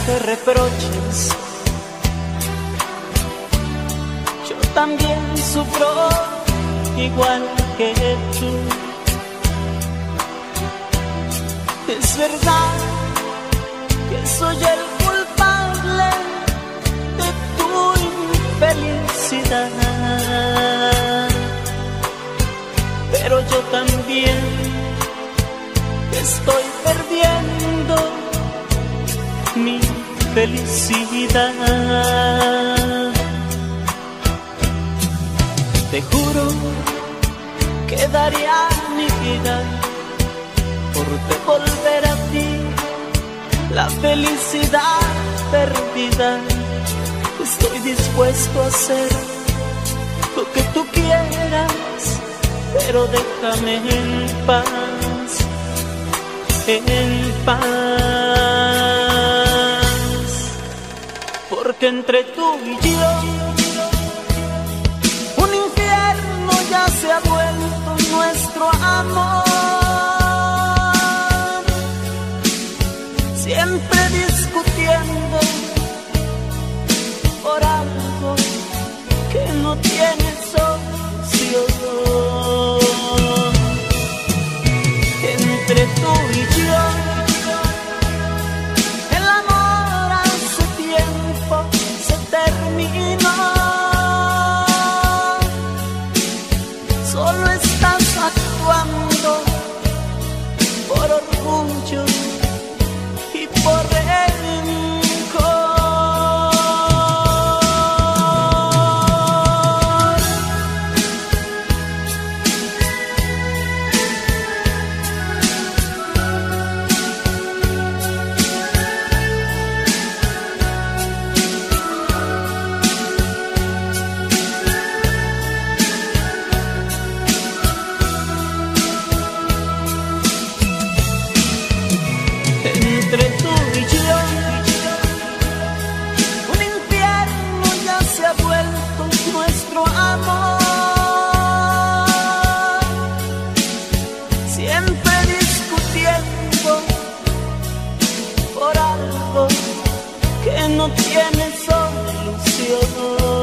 de reproches. Yo también sufro igual que tú. Es verdad que soy el culpable de tu infelicidad, pero yo también estoy perdiendo mi felicidad. Te juro que daría mi vida por devolver a ti la felicidad perdida. Estoy dispuesto a hacer lo que tú quieras, pero déjame en paz, en paz. Porque entre tú y yo un infierno ya se ha vuelto nuestro amor, siempre discutiendo por algo que no tiene solución. Entre tú y yo el amor hace tiempo se terminó. Solo estás actuando por orgullo y por no tiene solución.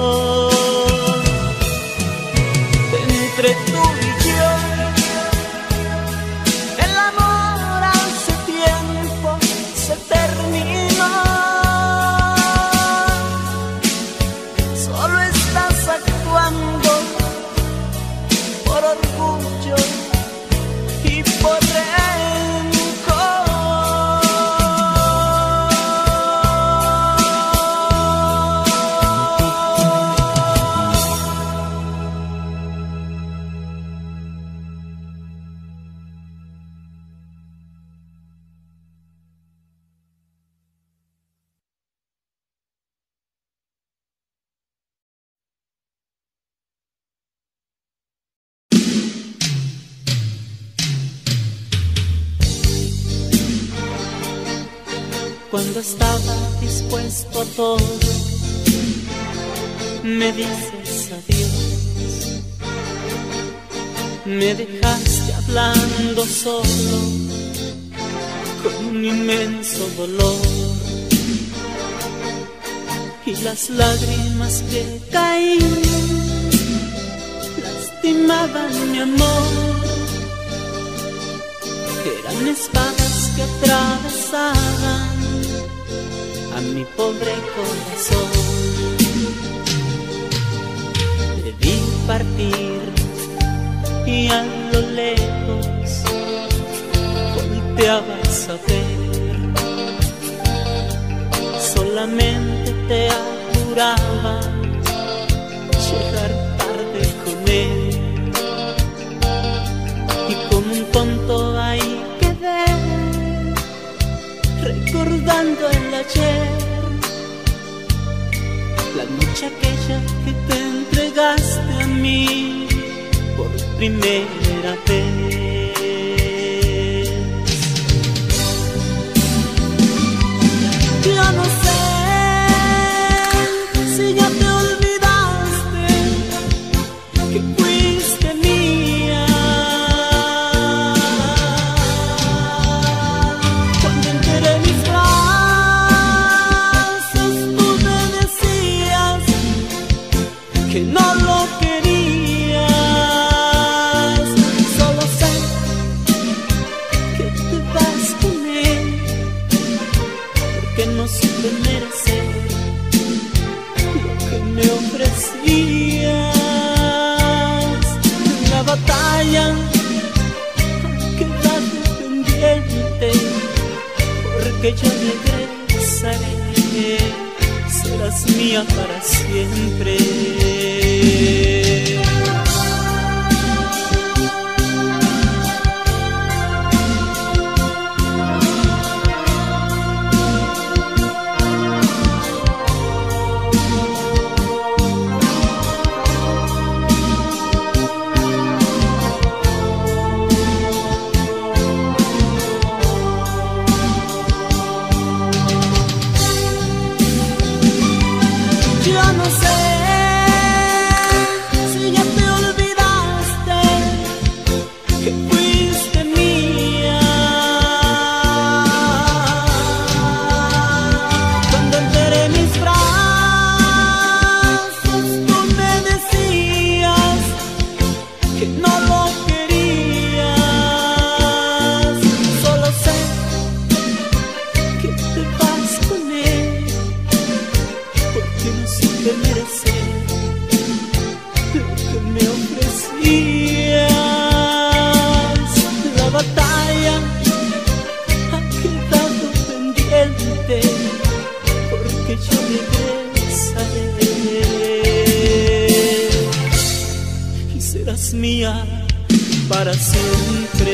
Entre tú y yo el amor hace tiempo se terminó. Solo estás actuando por orgullo y por cuando estaba dispuesto a todo, me dices adiós, me dejaste hablando solo, con un inmenso dolor, y las lágrimas que caían lastimaban mi amor, eran espadas que atravesaban a mi pobre corazón. Debí partir y a lo lejos volteabas a ver, solamente te apuraba llegar tarde con él, y como un tonto ahí quedé recordando el ayer, la noche aquella que te entregaste a mí por primera vez. Yo no sé si ya te olvidaste que fuiste mía, cuando enteré mis brazos que no lo querías. Solo sé que te vas con él, porque no supe merecer lo que me ofrecías. La batalla ha quedado pendiente, porque yo regresaré, serás mía para siempre. Yo no sé si ya te olvidaste que fuiste mía. Cuando entré en mis brazos, tú me decías que no lo querías. Solo sé que te vas con él, porque no supe merecer lo que me ofrecías. La batalla ha quedado pendiente, porque yo regresaré y serás mía para siempre.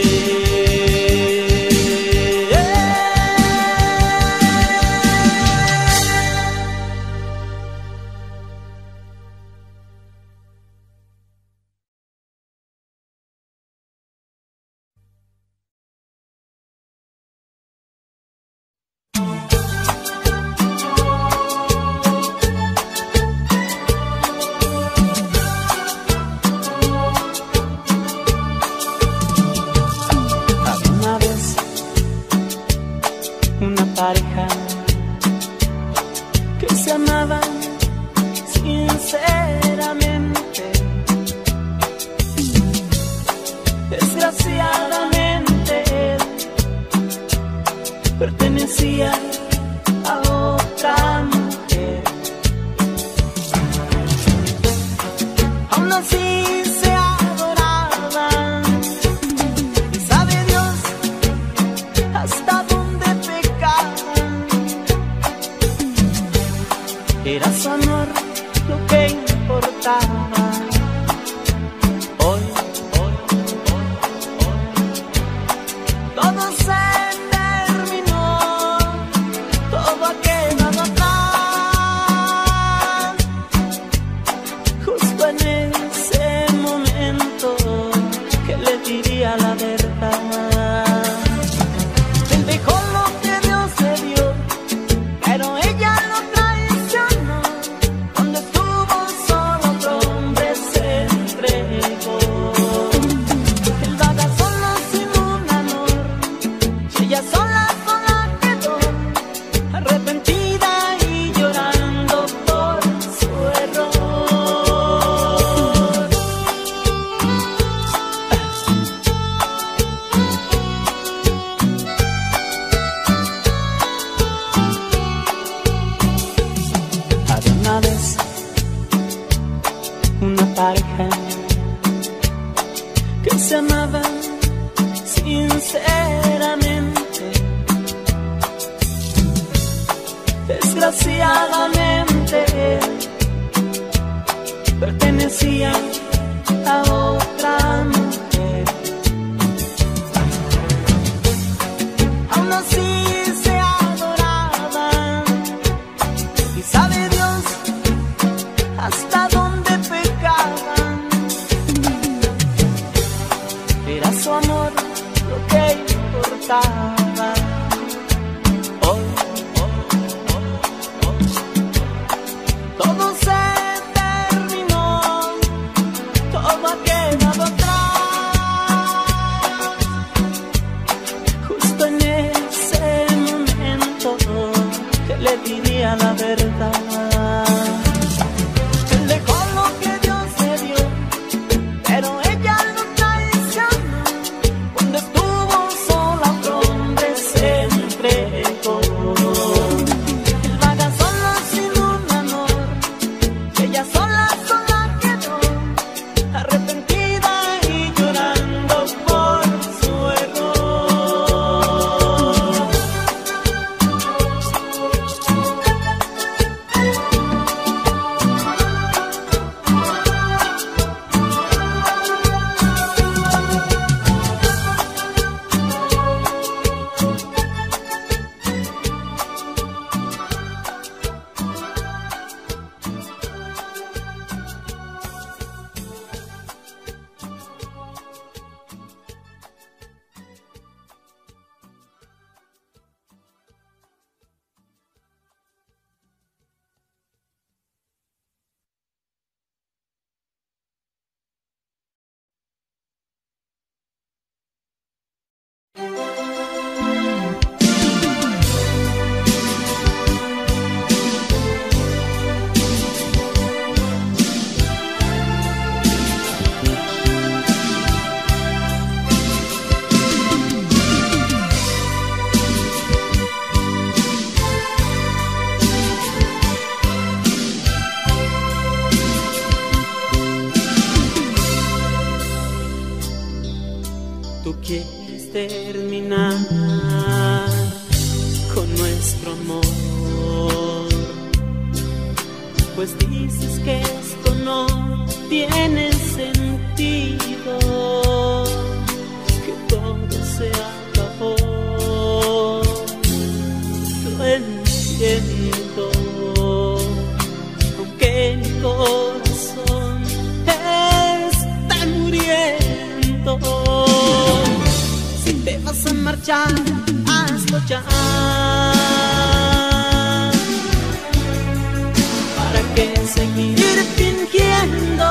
Una vez una pareja que se amaba sinceramente. Desgraciadamente él pertenecía a otra mujer. Aún así se adoraban, y sabe Dios hasta dónde pecaban. Era su amor lo que importaba. Hoy todo se terminó, todo ha quedado atrás. Justo en ese momento que le diría la verdad. Él dejó lo que Dios le dio, pero ella lo traicionó. Cuando estuvo solo, otro hombre se entregó. Él vaga solo sin un amor, y ella sola quedó, arrepentida y llorando por su error. Había una vez una pareja que se amaba sinceramente. Desgraciadamente pertenecía a otra mujer. Aún así se adoraban, y sabe Dios hasta dónde pecaban. Era su amor lo que importaba. Hoy todo se terminó, todo ha quedado atrás. Justo en ese momento que le diría la verdad. Él dejó lo que terminar con nuestro amor, pues dices que esto no tiene sentido, que todo se acabó. Lo entiendo, aunque mi corazón está muriendo. Si te vas a marchar, hazlo ya. ¿Para qué seguir fingiendo?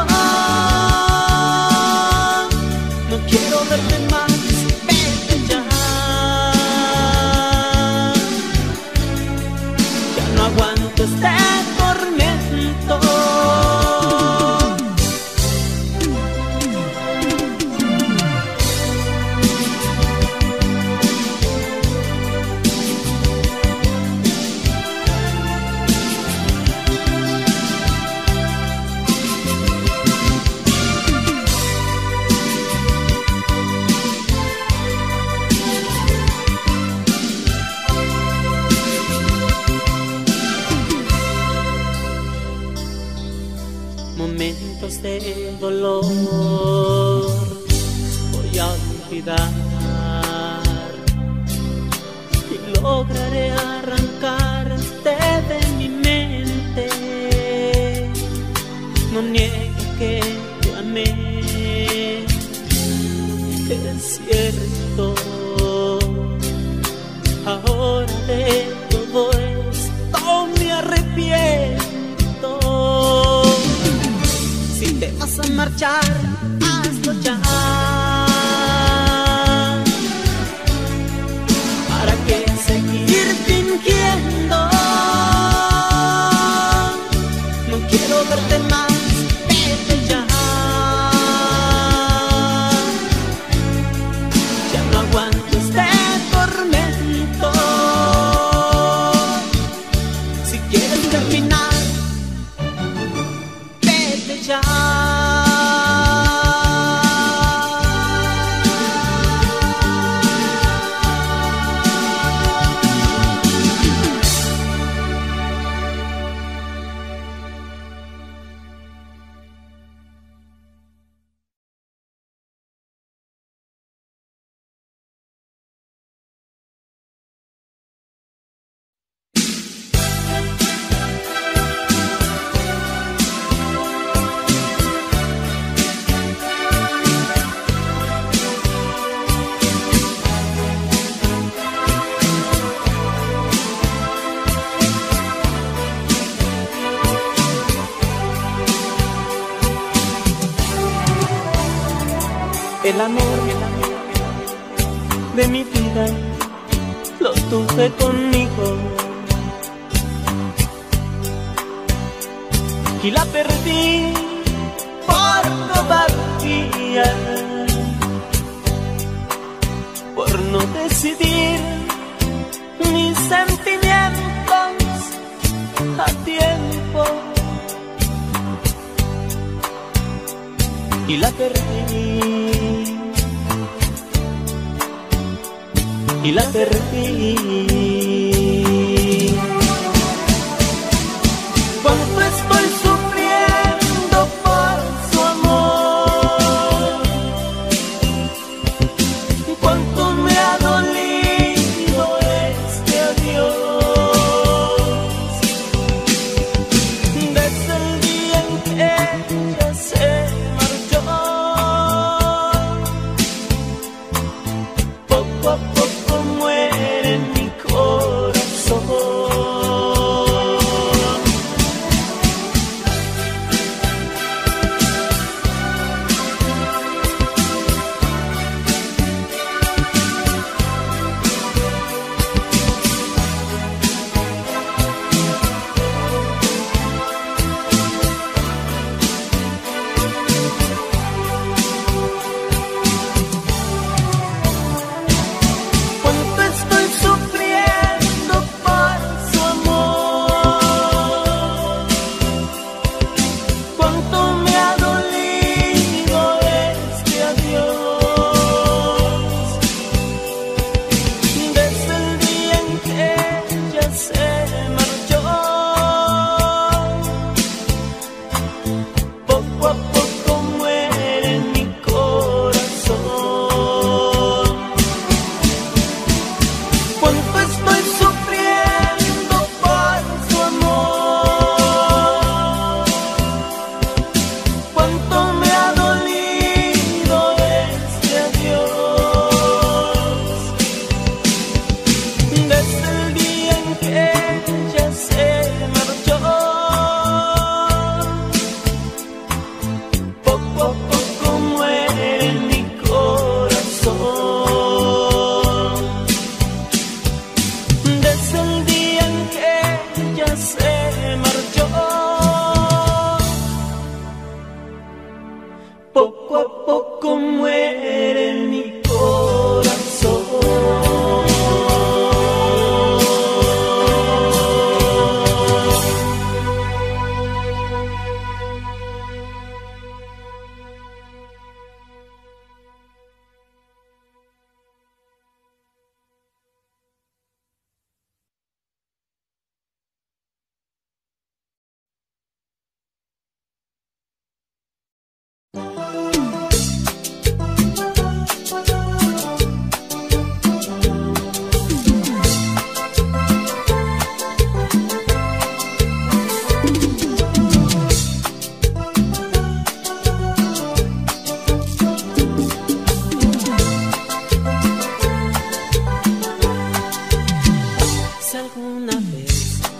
No quiero verte más, vete ya. Ya no aguanto este tormento. Momentos de dolor voy a olvidar y lograré arrancarte de mi mente. No niegues que te amé, es cierto. Ahora de todo esto me arrepiento. Si te vas a marchar, hazlo ya. ¿Para qué seguir fingiendo? No quiero verte más, vete ya. Ya no aguanto este tormento. Si quieres terminar, vete ya. El amor de mi vida lo tuve conmigo y la perdí por cobardía, por no decidir mis sentimientos a tiempo. Y la perdí, y la perdí. Cuánto estoy sufriendo por su amor, cuánto me ha dolido este adiós. Desde el día en que ella se poco a poco muere mi corazón. poco a poco muere mi corazón. Cuánto estoy sufriendo por su amor, cuánto me ha dolido este adiós, desde el día en que ella se marchó. Poco a poco muere mi corazón, desde el día en que ella se marchó. Poco a poco muere mi corazón. Si alguna vez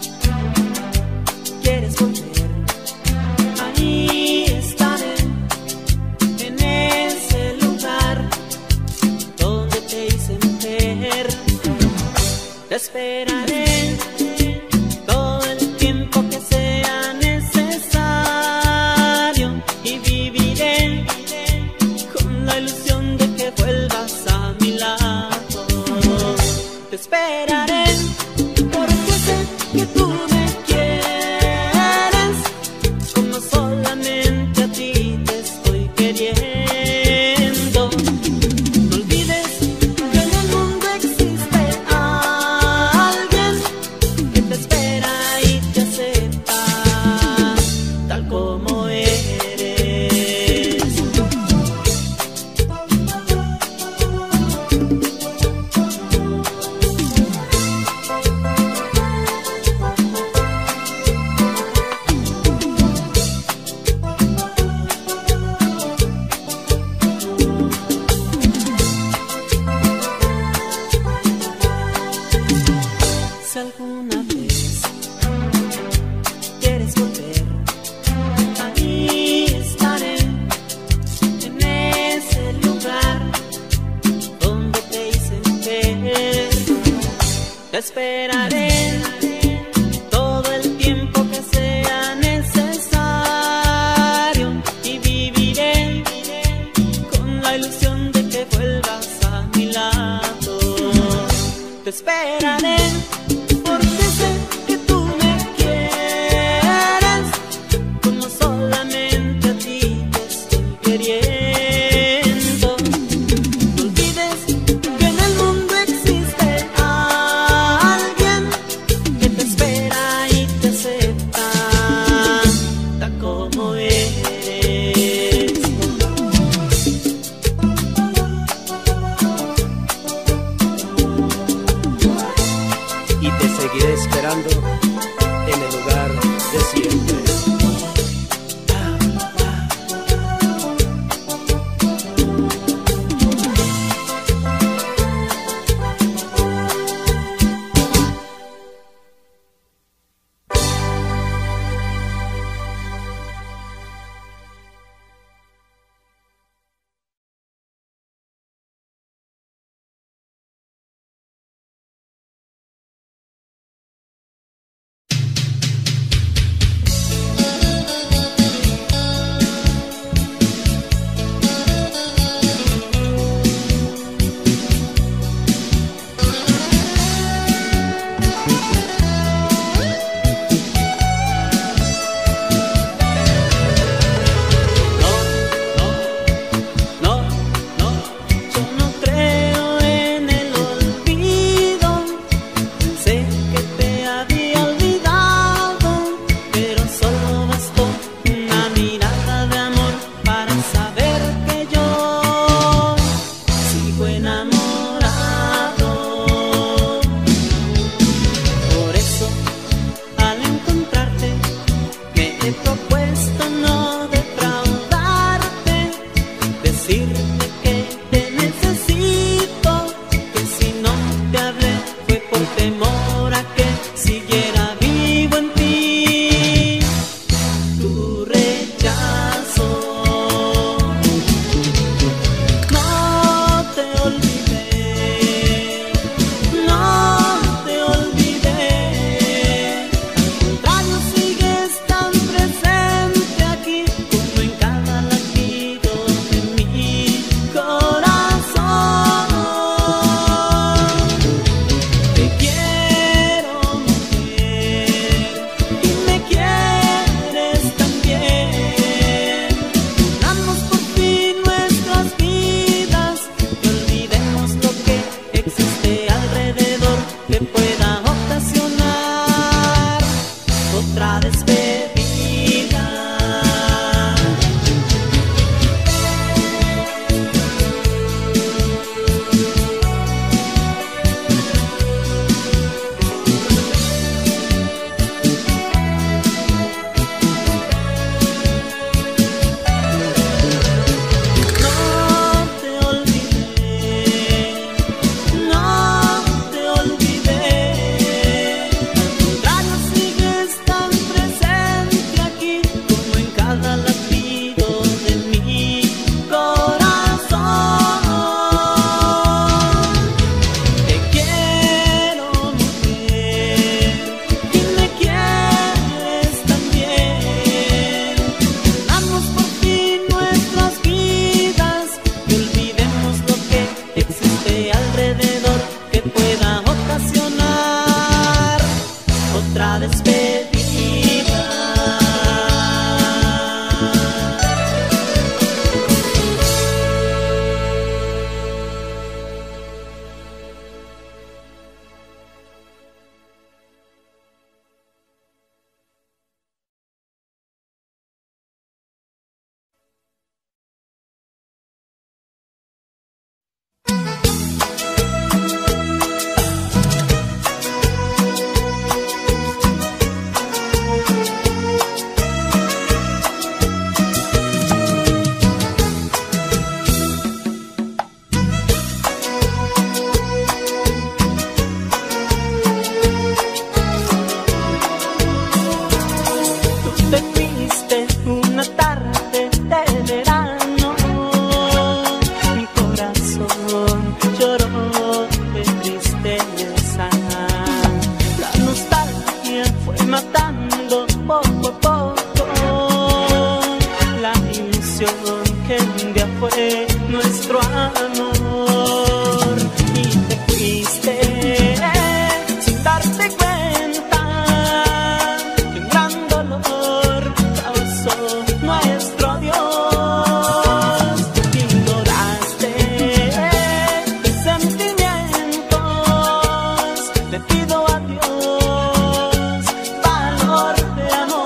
quieres volver, ahí estaré, en ese lugar donde te hice mujer. Te esperaré todo el tiempo que sea necesario y viviré con la ilusión de que vuelvas a mi lado. Te esperaré porque sé que tú me quieres como solamente a ti te estoy queriendo. No olvides que en el mundo existe alguien que te espera y te acepta tal como eres. Si alguna vez quieres volver, ahí estaré, en ese lugar donde te hice mujer. Te esperaré todo el tiempo que sea necesario y viviré con la ilusión de que vuelvas a mi lado. Te esperaré porque sé que tú me quieres como solamente a ti te estoy queriendo. No olvides que en el mundo existe alguien que te espera y te acepta tal como eres. ilusión que un día fue nuestro amor. Y te fuiste sin darte cuenta que un gran dolor causó nuestro adiós. Ignoraste mis sentimientos, te pido a Dios valor de amor.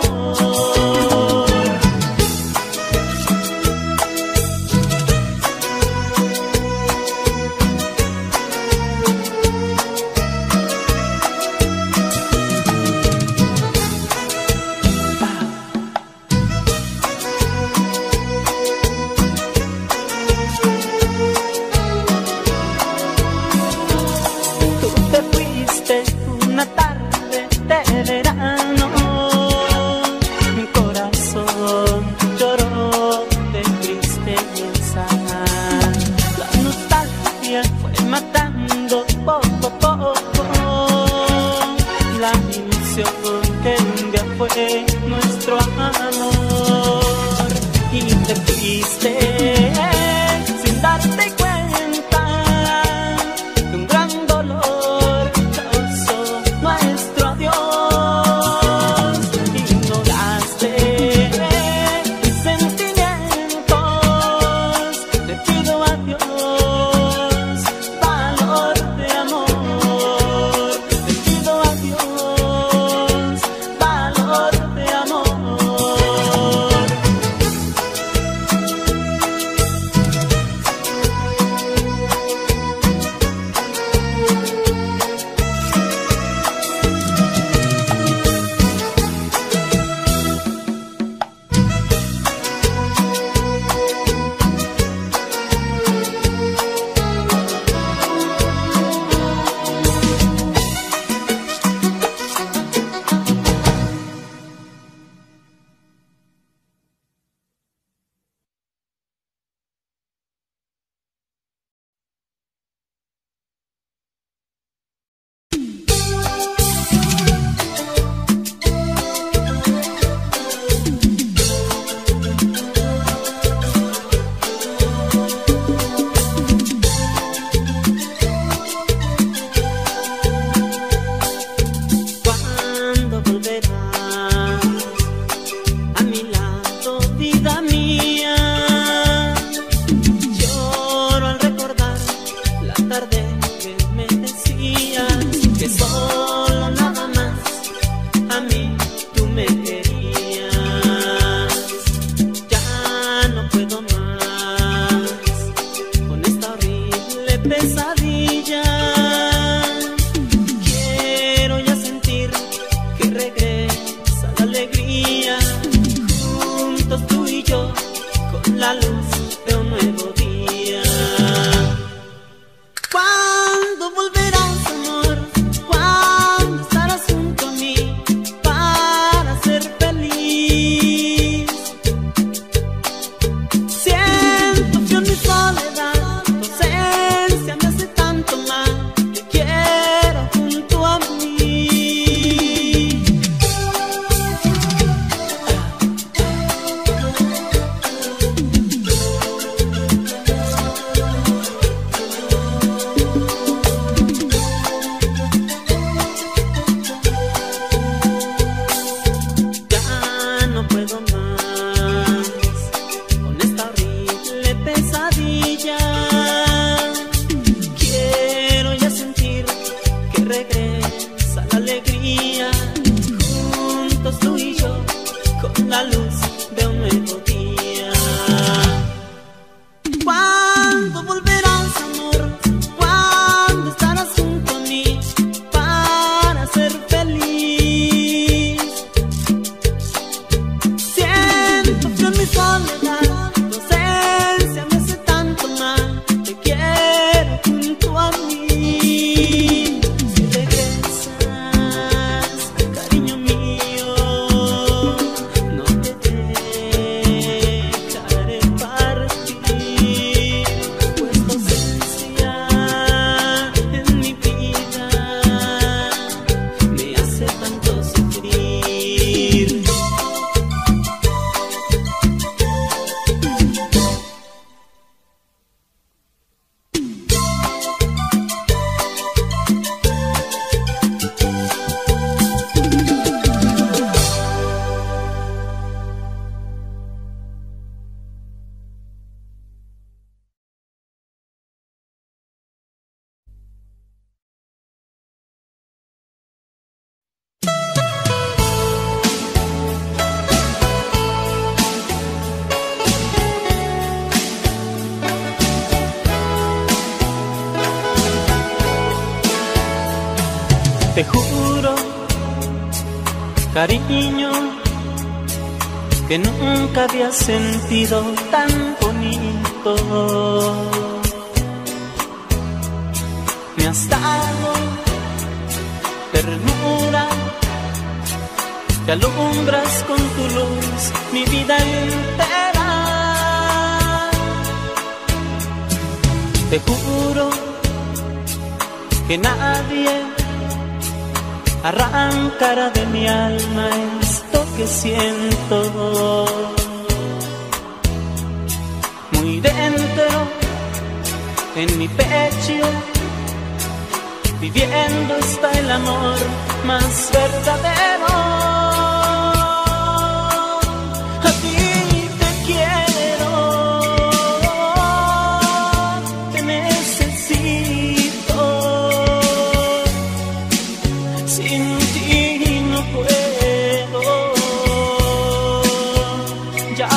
Tú te fuiste una tarde de verano, mi corazón lloró de tristeza. La nostalgia fue matando poco a poco la ilusión que un día fue nuestro amor. Y te fuiste sin darte cuenta que un gran dolor causó nuestro adiós. Ignoraste mis sentimientos, te pido a Dios valor de amor. Te pido a Dios valor de amor. ¿Cuándo volverás a mi lado, vida mía? Lloro al recordar la tarde que me decías que solo nada más a mí tú me querías. Ya no puedo más con esta horrible pesadilla. Quiero ya sentir que regresa la alegría, juntos tú y yo, con la luz de un nuevo día. ¿Cuándo volverás, amor? ¿Cuándo estarás junto a mí para ser feliz? Siento frío en mi soledad, tu ausencia me hace tanto mal, te quiero junto a mí. Te juro, cariño, que nunca había sentido tan bonito. Me has dado ternura, te alumbras con tu luz mi vida entera. Te juro que nadie arrancará de mi alma esto que siento. Muy dentro, en mi pecho, viviendo está el amor más verdadero. A ti te quiero, te necesito, sin ti no puedo ya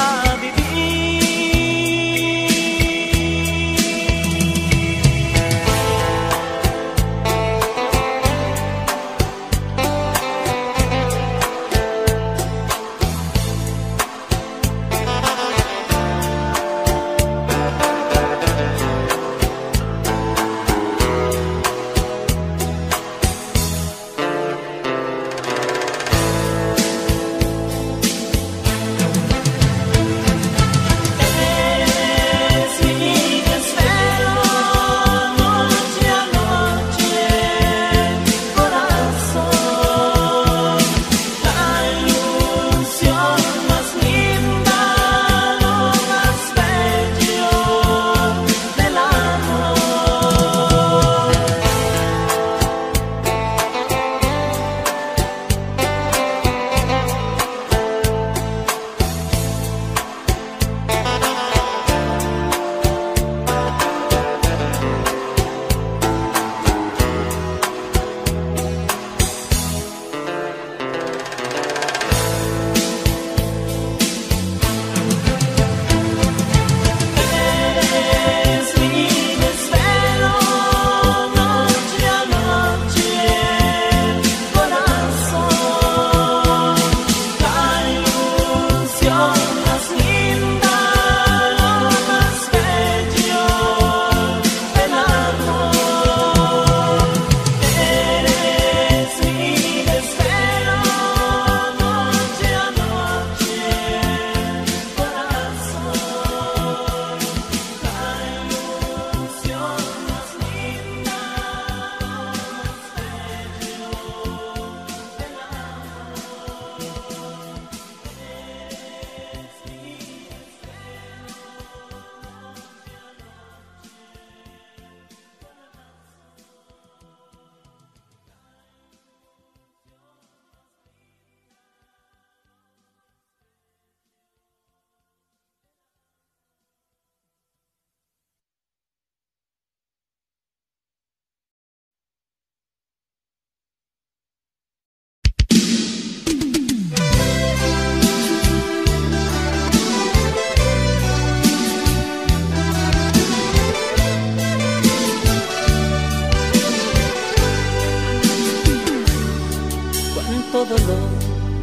dolor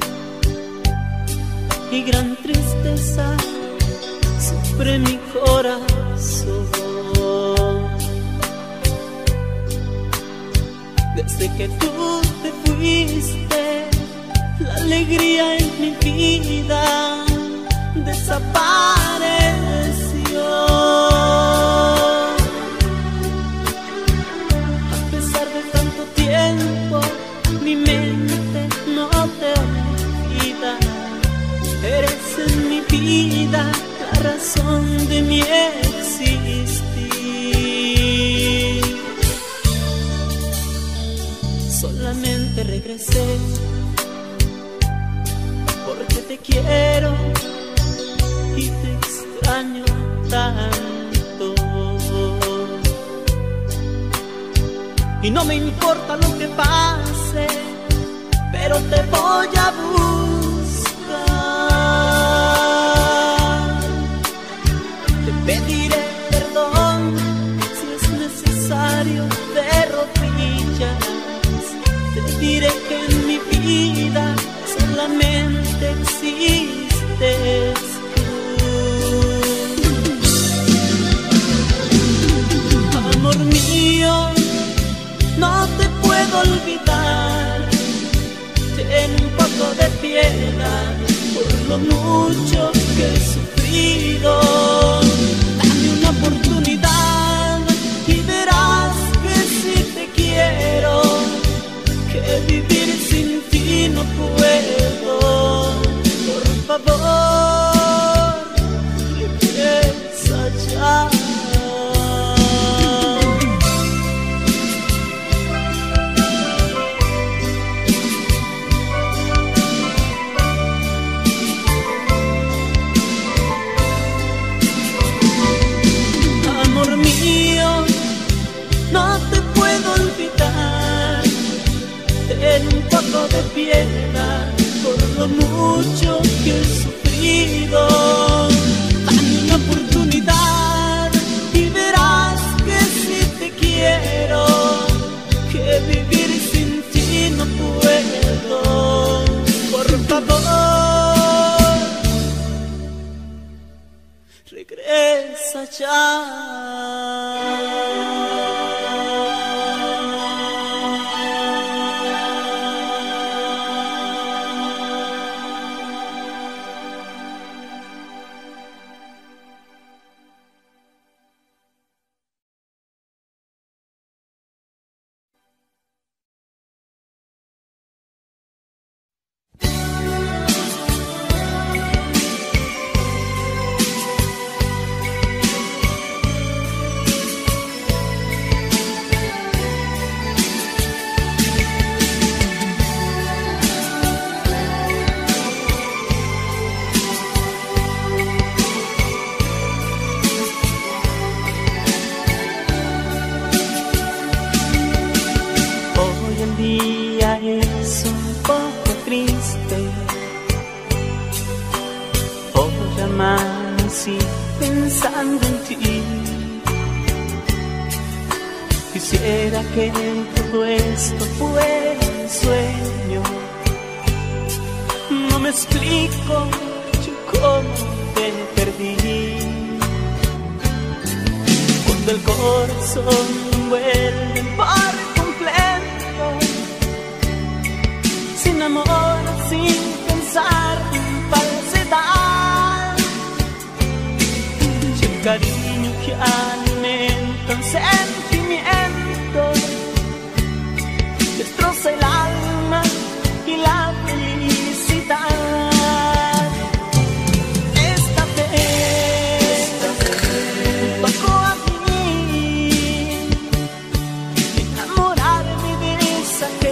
y gran tristeza sufre mi corazón. Desde que tú te fuiste, la alegría en mi vida desapareció. A pesar de tanto tiempo, mi mente no te olvida. Eres en mi vida la razón de mi existir. Solamente regresé porque te quiero y te extraño tanto. Y no me importa lo que pase, pero te voy a buscar. Te pediré perdón si es necesario, de rodillas te piedad por lo mucho que he sufrido. Dame una oportunidad y verás que si te quiero, que vivir sin ti no puedo. Por favor, regresa ya. Es un poco triste, hoy amanecí pensando en ti. Quisiera que todo esto fuera un sueño. No me explico yo cómo te perdí. Cuando el corazón vuelve por completo, sin amor, sin pensar en falsedad, y el cariño que alimenta un sentimiento destroza el alma y la felicidad. Esta vez me tocó a mí enamorarme de esa que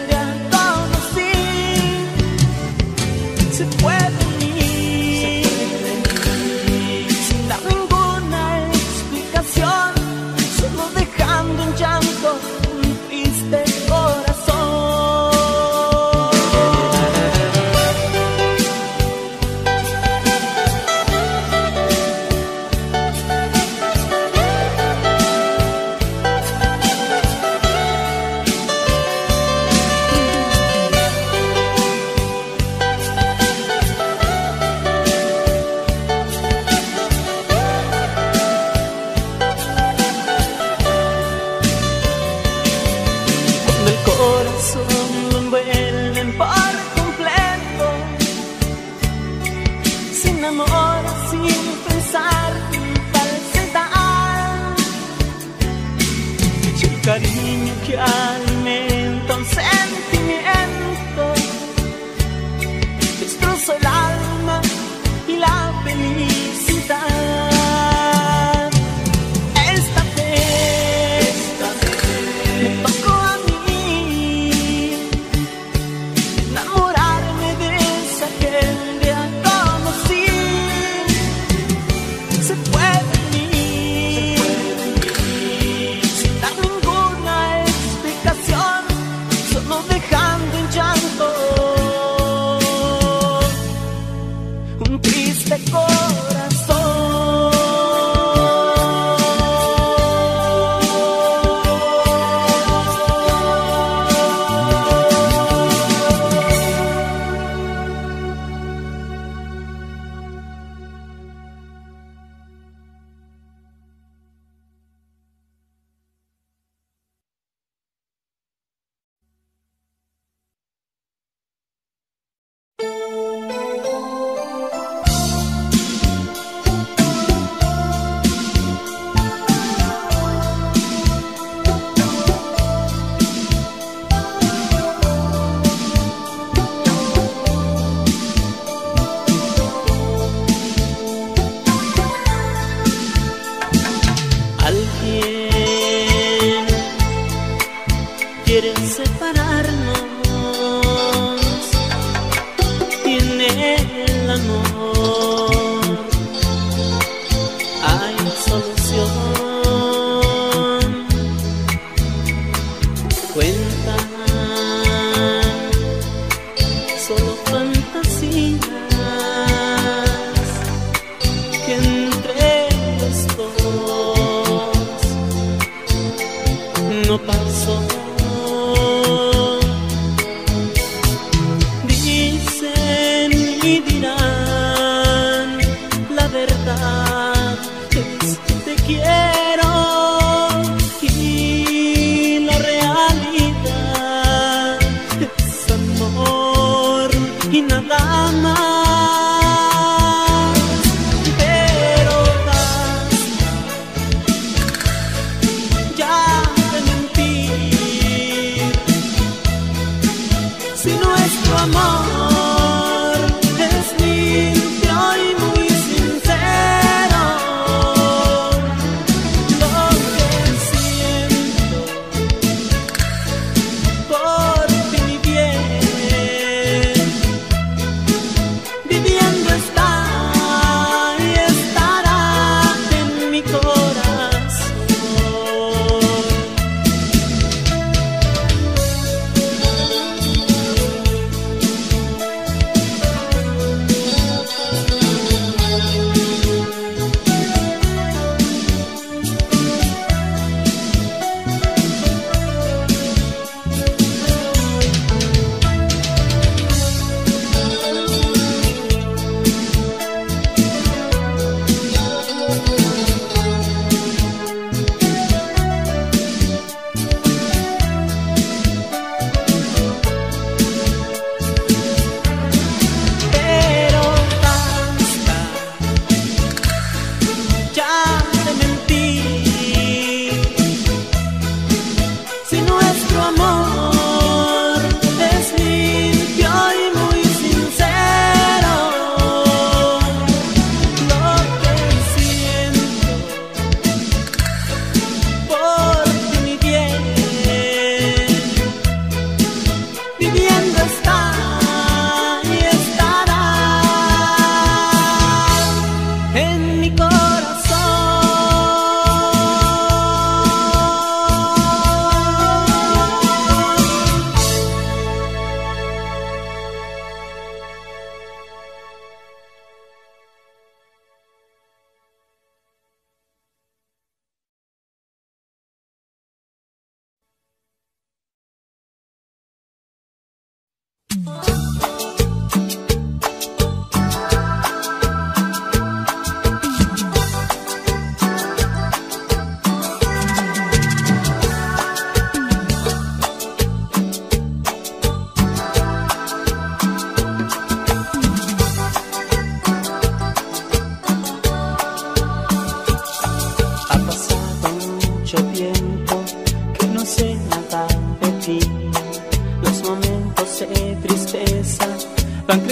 se puede ir sin dar ninguna explicación, solo dejando en llanto un triste corazón. Lo envuelven por completo, sin amor, sin pensar en falsedad, y el cariño que alimenta un sentimiento destroza el alma y la felicidad. Esta vez me tocó a mí enamorarme de esa que un día conocí. Se puede ir sin dar ninguna explicación, solo dejando en llanto un triste corazón. quieren separarnos y en el amor hay solución. Cuenta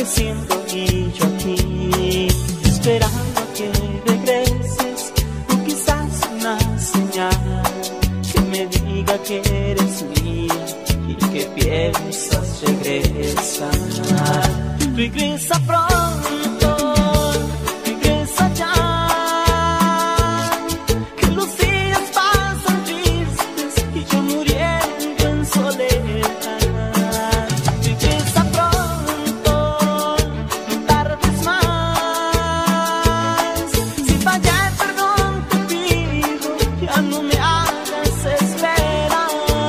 creciendo y yo aquí esperando a que regreses, o quizás una señal que me diga que eres mía y que piensas regresar. Regresa pronto, regresa ya, que los días pasan tristes y yo muriendo en soledad. Regresa pronto, no tardes más. Si fallé, perdón te pido, ya no me hagas esperar.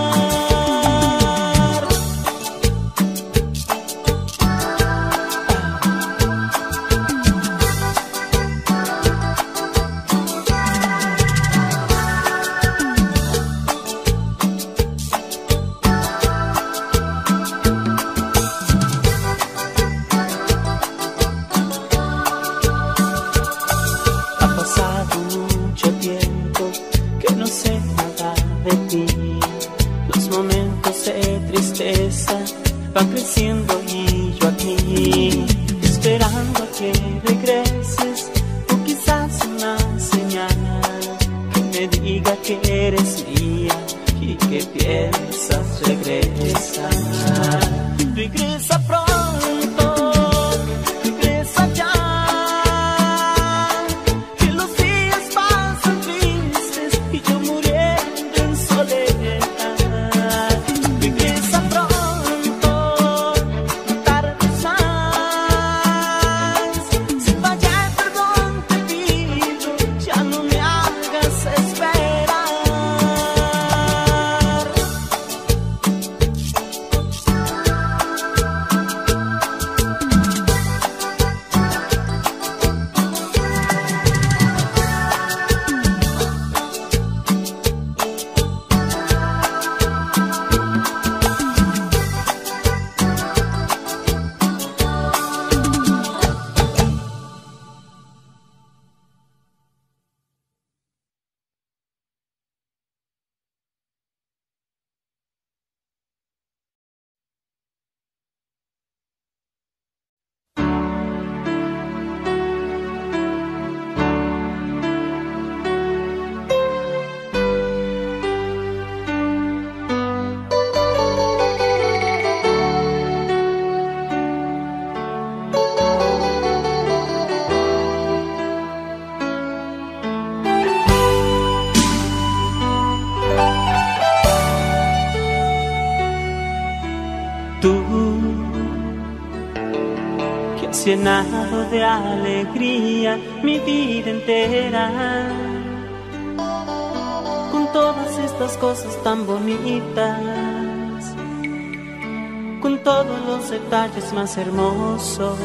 Van creciendo y yo aquí esperando a que regreses, o quizás una señal que me diga que eres mía y que piensas regresar. Regresa pronto, regresa ya, que los días pasan tristes y yo muriendo en soledad. Regresa pronto, llenado de alegría mi vida entera, con todas estas cosas tan bonitas, con todos los detalles más hermosos,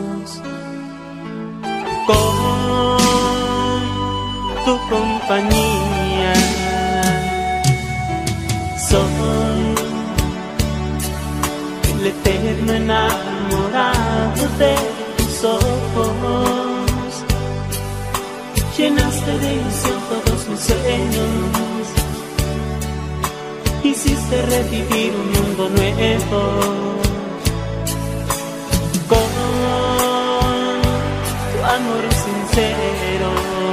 con tu compañía. Soy el eterno enamorado de tus ojos, llenaste de ilusión todos mis sueños, hiciste revivir un mundo nuevo, con tu amor sincero.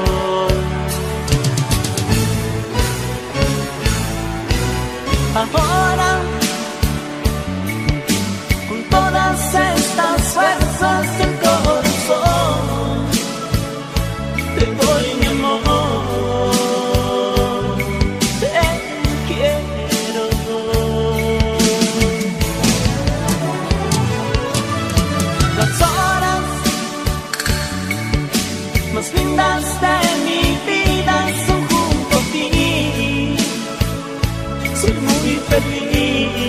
Ahora, con todas estas fuerzas del corazón, te doy mi amor, te quiero. Las horas más lindas de mi vida son junto a ti. Soy muy feliz.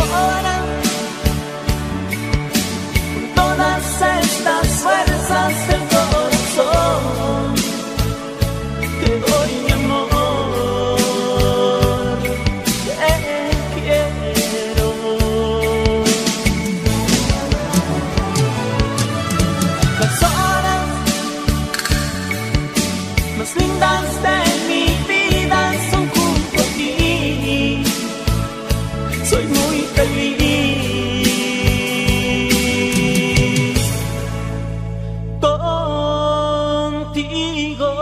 ahora, con todas estas fuerzas del corazón, te doy mi amor, te quiero. Las horas más lindas de mi vida son junto a ti. Soy muy feliz contigo.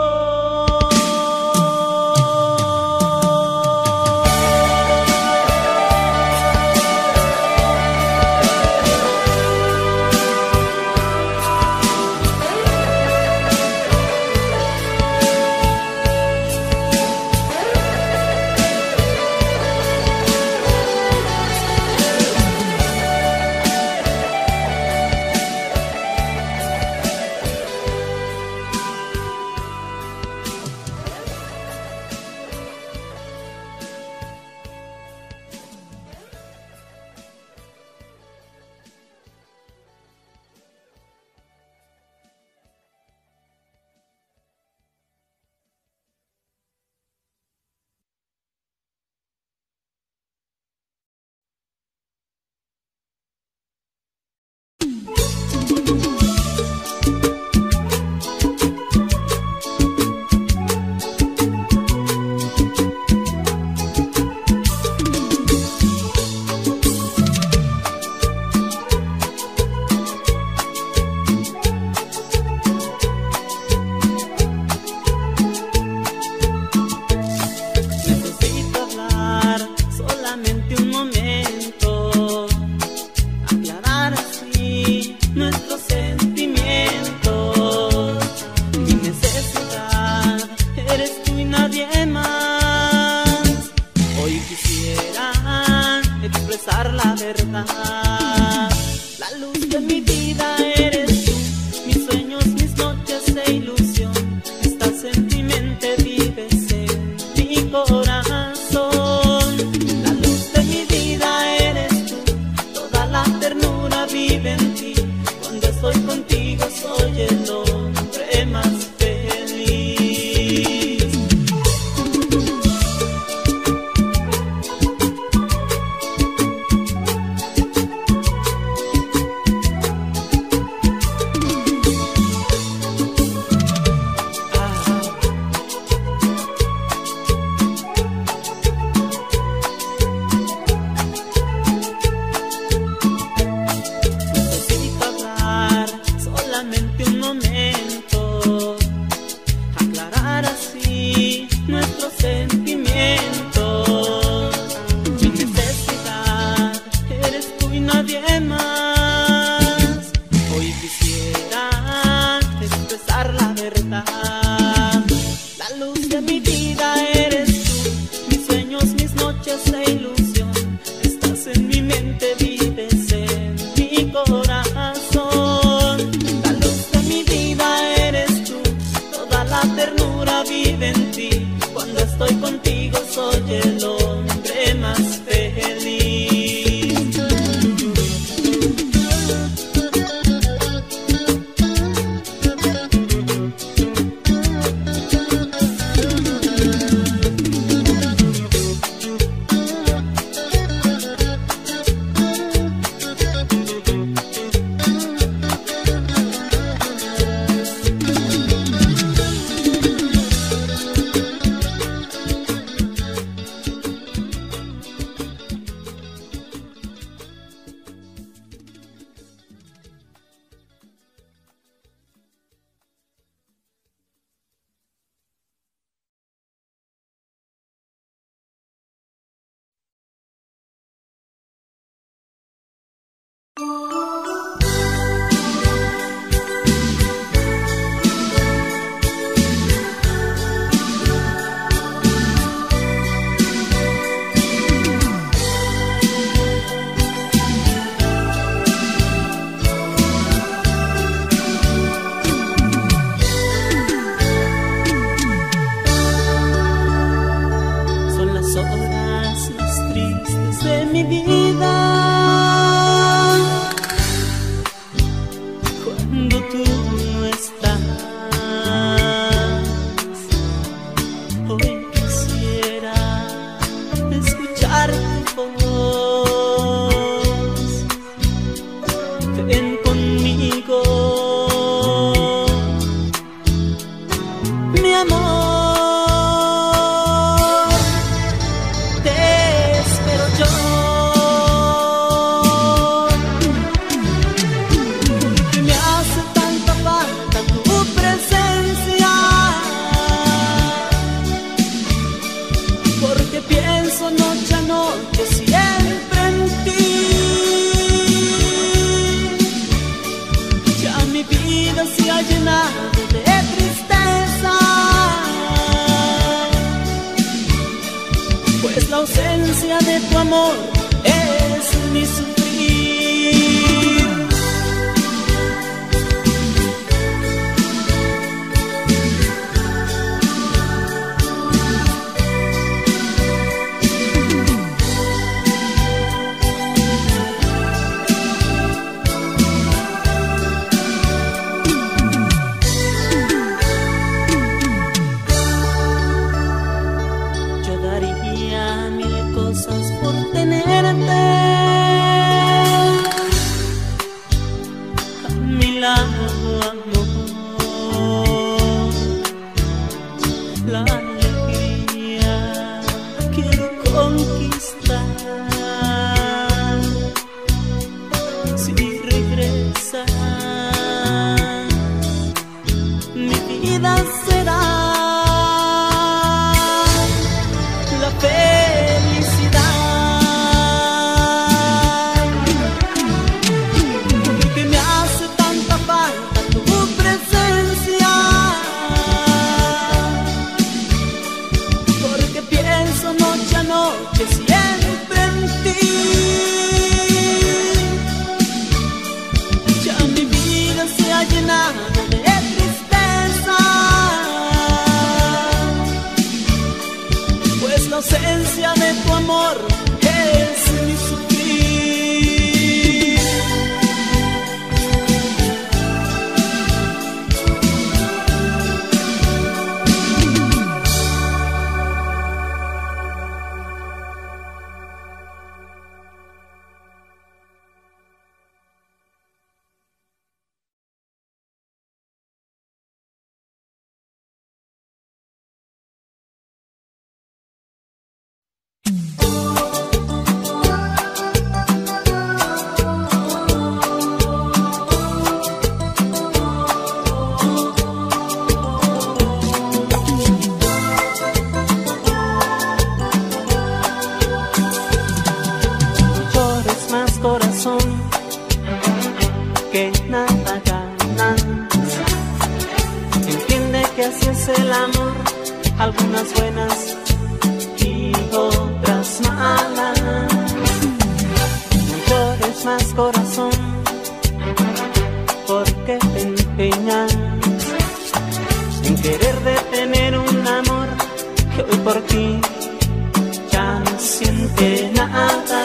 La verdad, la luz de mi vida eres tú, mis sueños, mis noches de ilusión, estás en mi mente, vives en mi corazón. La luz de mi vida eres tú, toda la ternura vive en ti, cuando estoy contigo soy el hombre más feliz. Estoy contigo, soy el hombre más feliz. amor es mi sufrir. Por tenerte a mi lado, amor, la alegría quiero conquistar. Si regresas, mi vida será la felicidad. Que siempre en ti, ya mi vida se ha llenado de tristeza, pues la ausencia de tu amor es mi sufrir. Que nada ganas. Entiende que así es el amor, algunas buenas y otras malas. No llores más, corazón, porque te empeñas en querer detener un amor que hoy por ti ya no siente nada.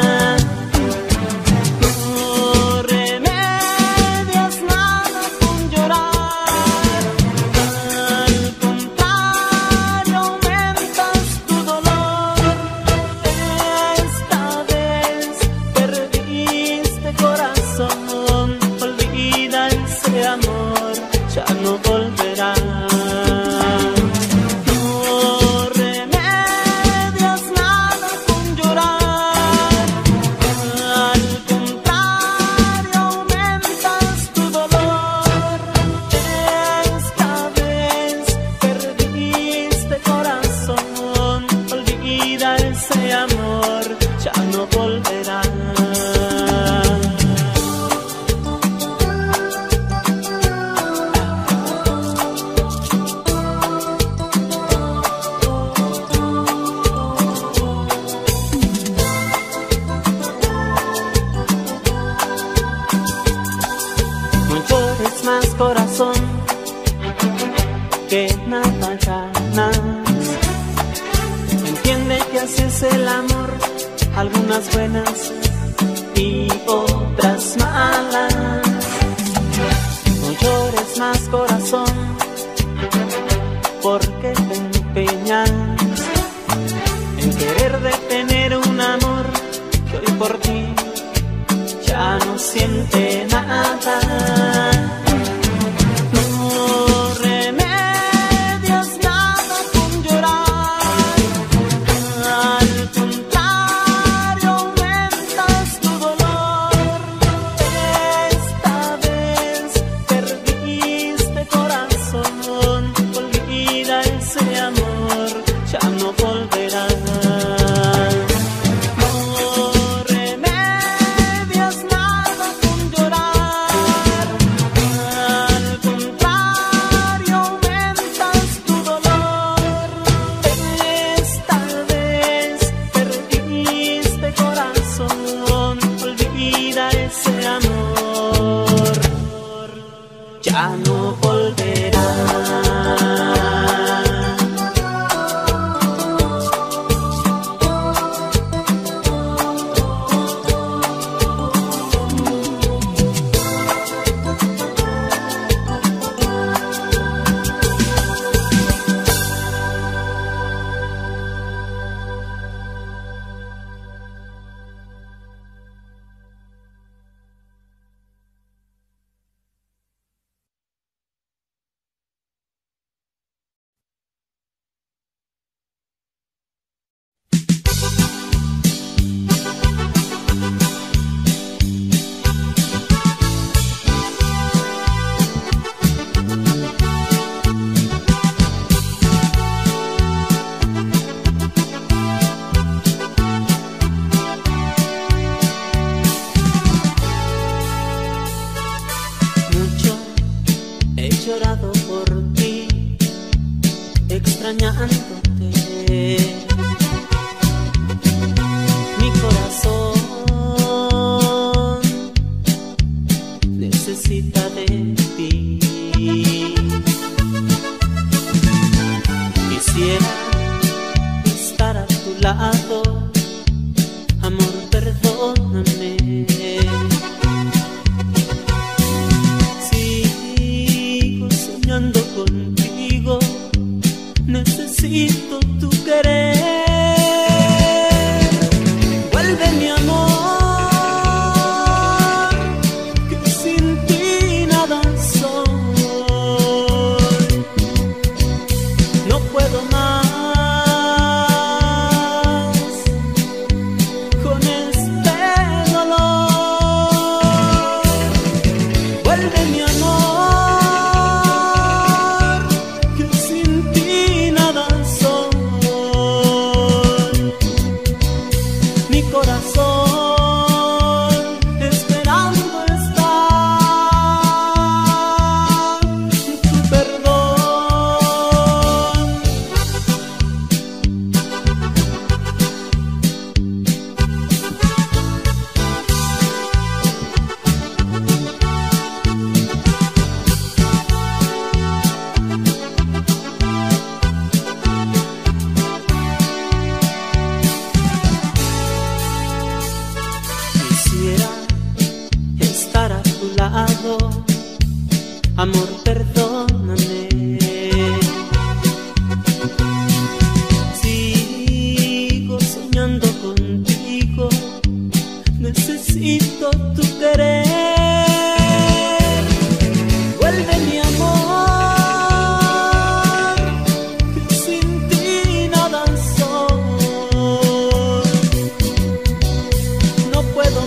Ya no volverá. No remedias nada con llorar, al contrario aumentas tu dolor. Esta vez perdiste corazón, olvida ese amor, ya no volverá. Más, corazón, que nada ganas. Entiende que así es el amor, algunas buenas y otras malas. No llores más, corazón, porque te empeñas en querer detener un amor que hoy por ti ya no siente nada. No remedias nada con llorar. vida ese amor ya no volverá. Extrañándote, mi corazón necesita de ti. Quisiera estar a tu lado, amor, perdóname. Sigo soñando contigo, necesito tu querer. Vuelve mi amor, que sin ti nada soy. No puedo más con este dolor. Vuelve mi amor, que sin ti nada soy. Mi corazón esperando está tu perdón. Quisiera estar a tu lado, amor, perdóname. Sigo soñando contigo, necesito tu querer. Vuelve mi amor, que sin ti nada soy. No puedo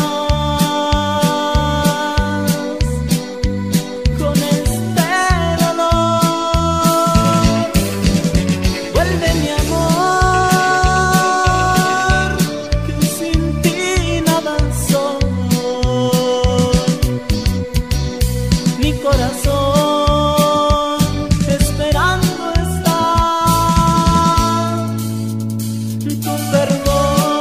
más con este dolor. Vuelve mi amor, que sin ti nada soy. Mi corazón esperando está tu perdón.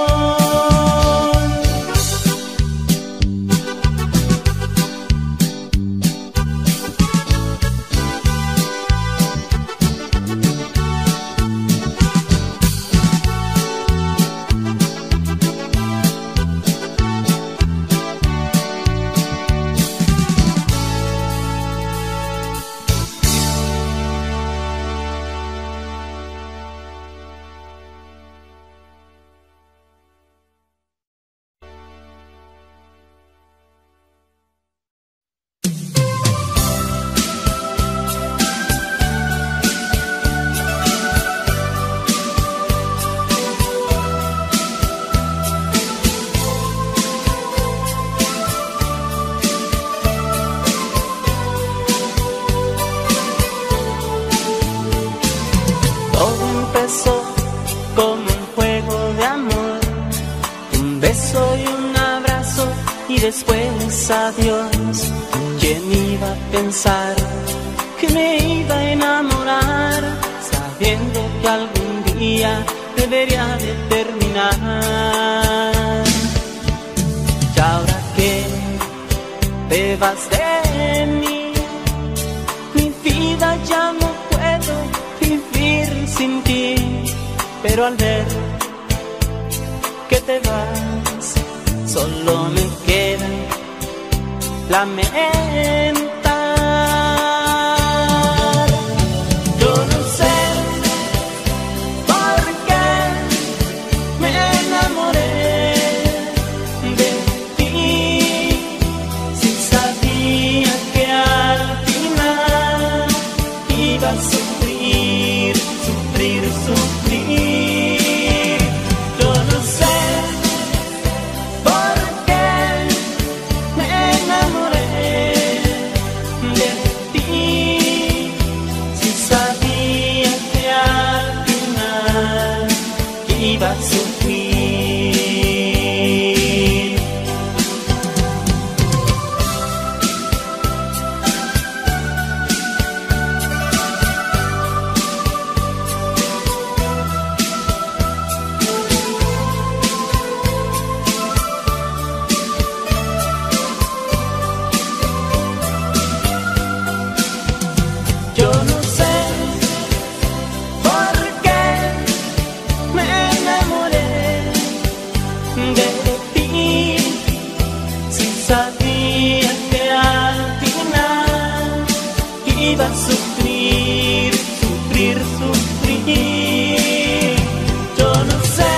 Todo empezó como un juego de amor, un beso y un abrazo y después adiós. ¿Quién iba a pensar que me iba a enamorar, sabiendo que algún día debería de terminar? Y ahora te vas de mí. Mi vida ya no puedo vivir sin ti, pero al ver que te vas, solo me queda lamentar. Yo no sé por qué me enamoré de ti, si sabía que al final iba a sufrir, sufrir, sufrir. Yo no sé por qué me enamoré de ti, si sabía que al final iba a sufrir. Yo no sé por qué me enamoré de ti, si sabía que al final iba a sufrir, sufrir, sufrir. Yo no sé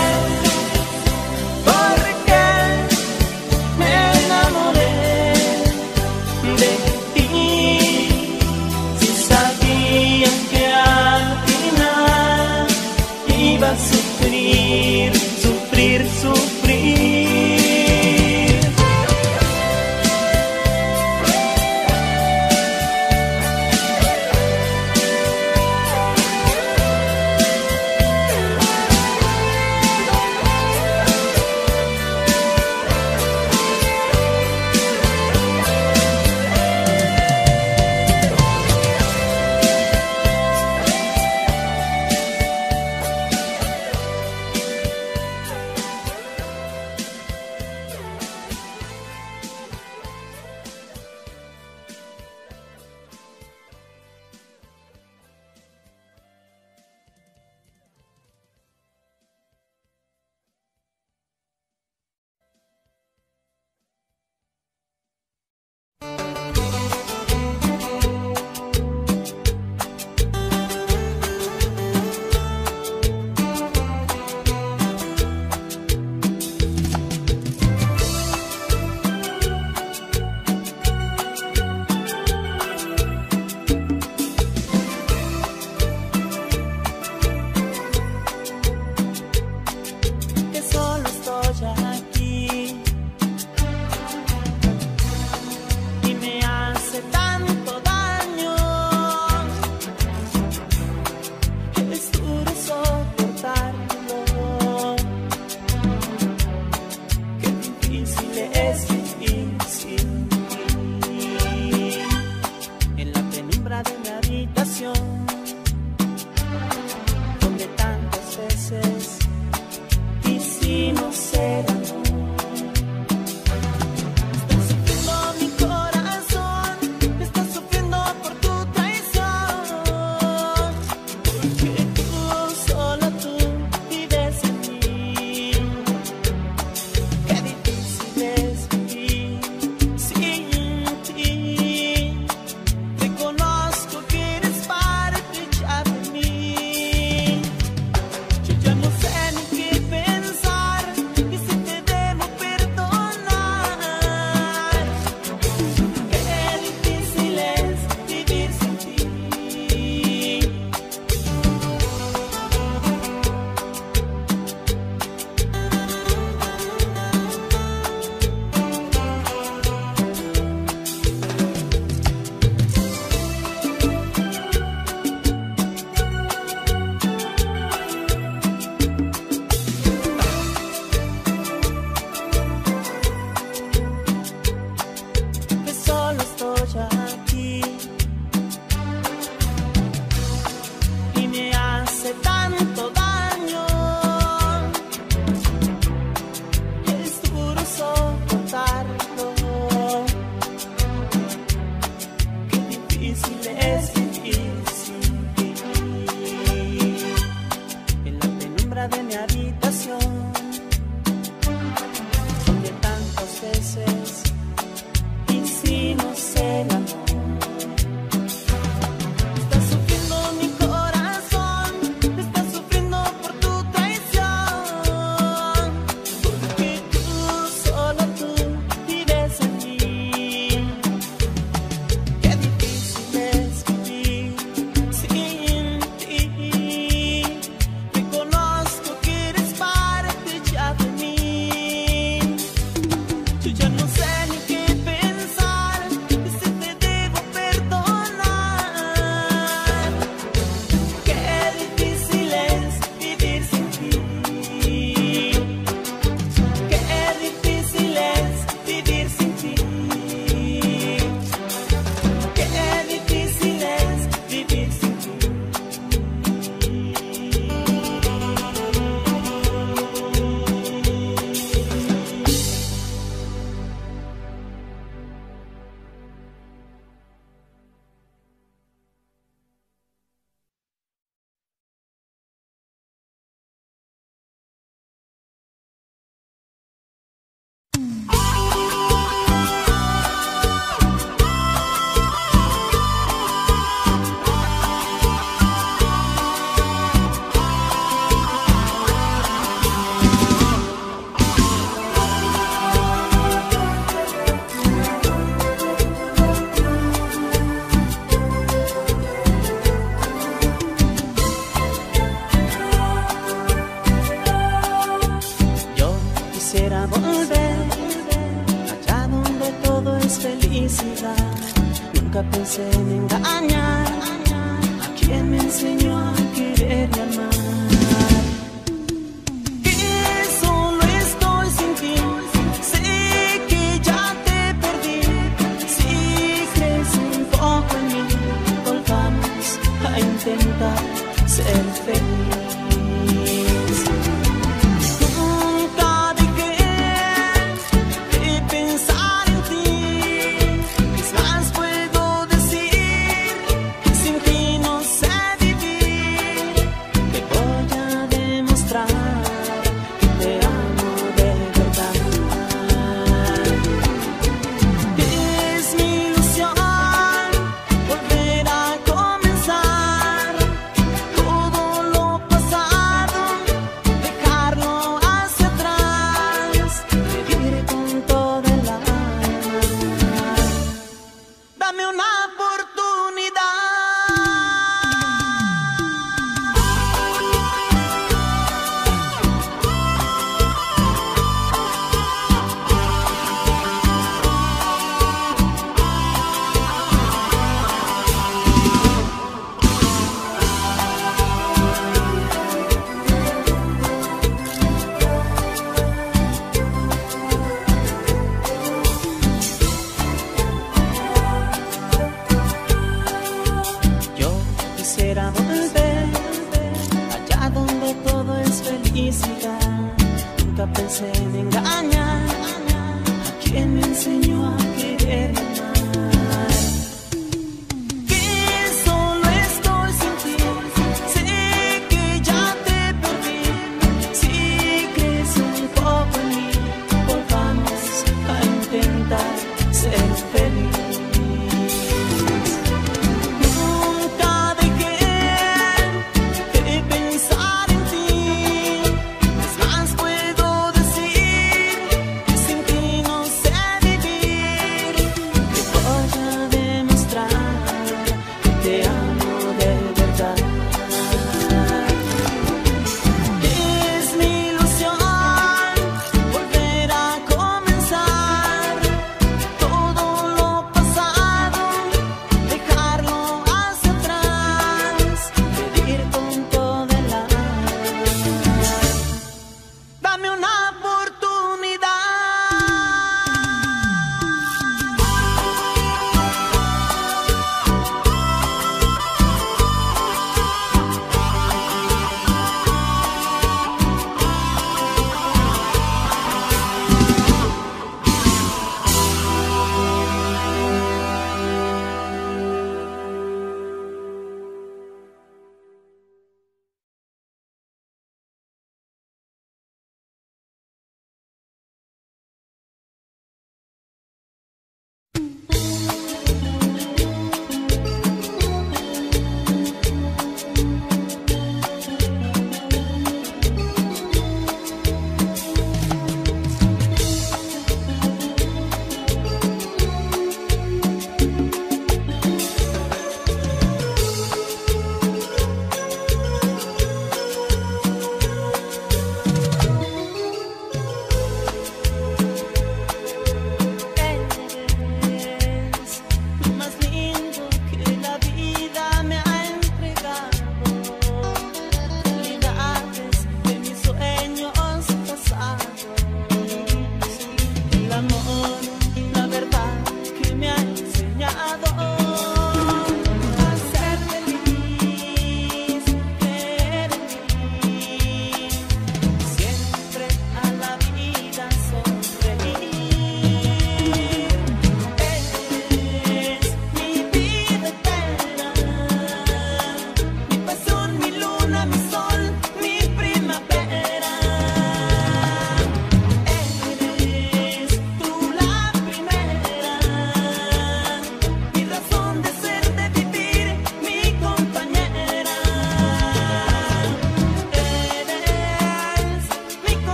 por qué me enamoré de ti, si sabía que al final iba a sufrir, sufrir, sufrir. Nunca pensé en engañar a quien me enseñó a querer y amar. Que solo estoy sin ti, sé que ya te perdí. Si crees un poco en mí, volvamos a intentar ser feliz. Quisiera volver allá donde todo es felicidad. Nunca pensé en engañar a quien me enseñó a querer y amar. Que solo estoy sin ti, sé que ya te perdí. Si crees un poco en mí, volvamos a intentar ser feliz. Pensar en ti, es más puedo decir.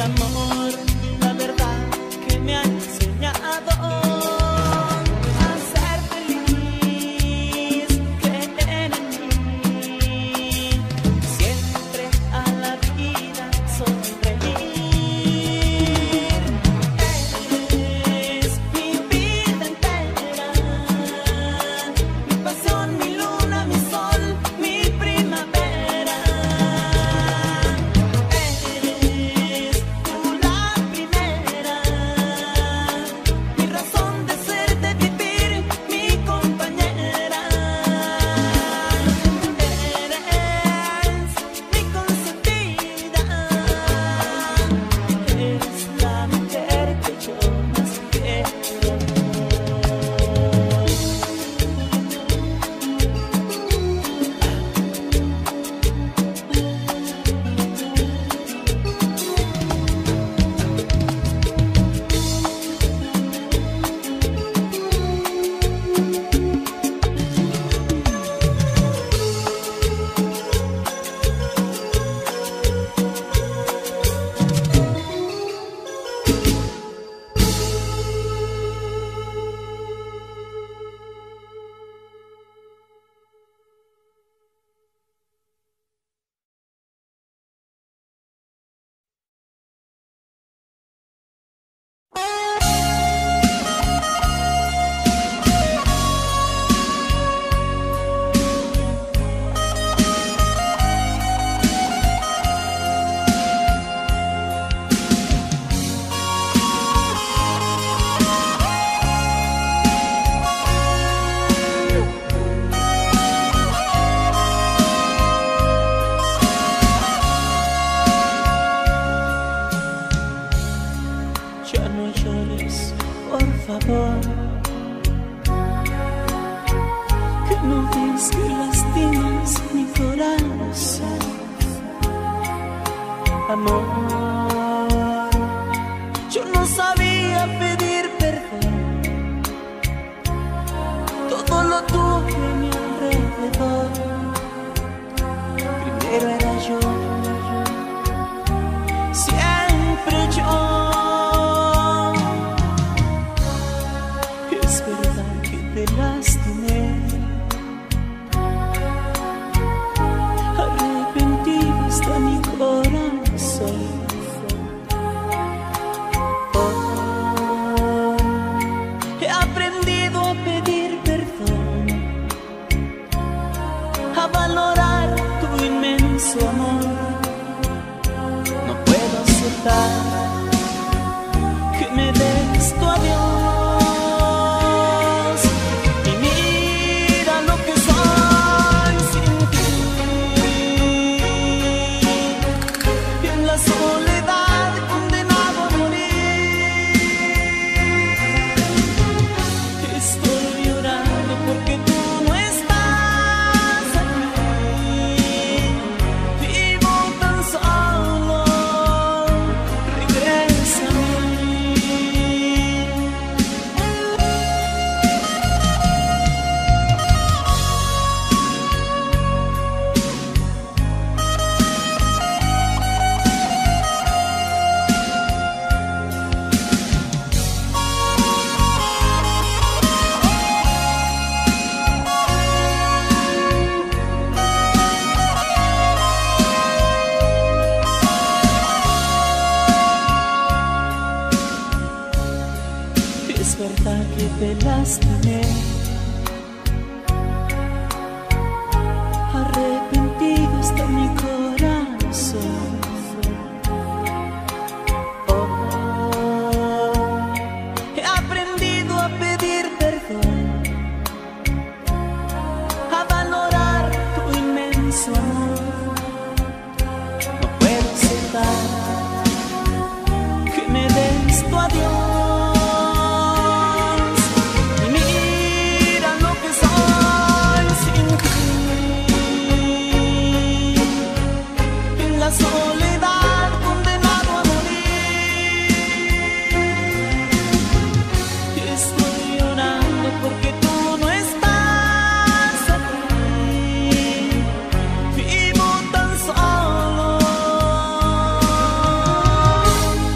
amor, la verdad que me ha enseñado a ser feliz, creer en mí, siempre a la vida sonreír. Eres mi vida entera, mi pasión, mi luna, mi sol, mi primavera. Eres tú la primera, mi razón de ser, de vivir, mi compañera. Eres mi consentida, eres la mujer que yo más quiero. Ya no llores, por favor, que no ves que lastimas mi corazón. Amor, yo no sabía pedir perdón, todo lo tuve a mi alrededor. Primero era yo, siempre yo. Es verdad que te lastimé, arrepentido está mi corazón. Oh, he aprendido a pedir perdón, a valorar tu inmenso amor. No puedo aceptar que me des tu adiós. Soledad, condenado a morir. Estoy llorando porque tú no estás aquí. Vivo tan solo, regresa a mí. Es verdad que te lastimé, arrepentido está mi corazón. Oh, he aprendido a pedir perdón, a valorar tu inmenso amor. No puedo aceptar que me des tu adiós. La soledad, condenado a morir. Estoy llorando porque tú no estás aquí. Vivo tan solo.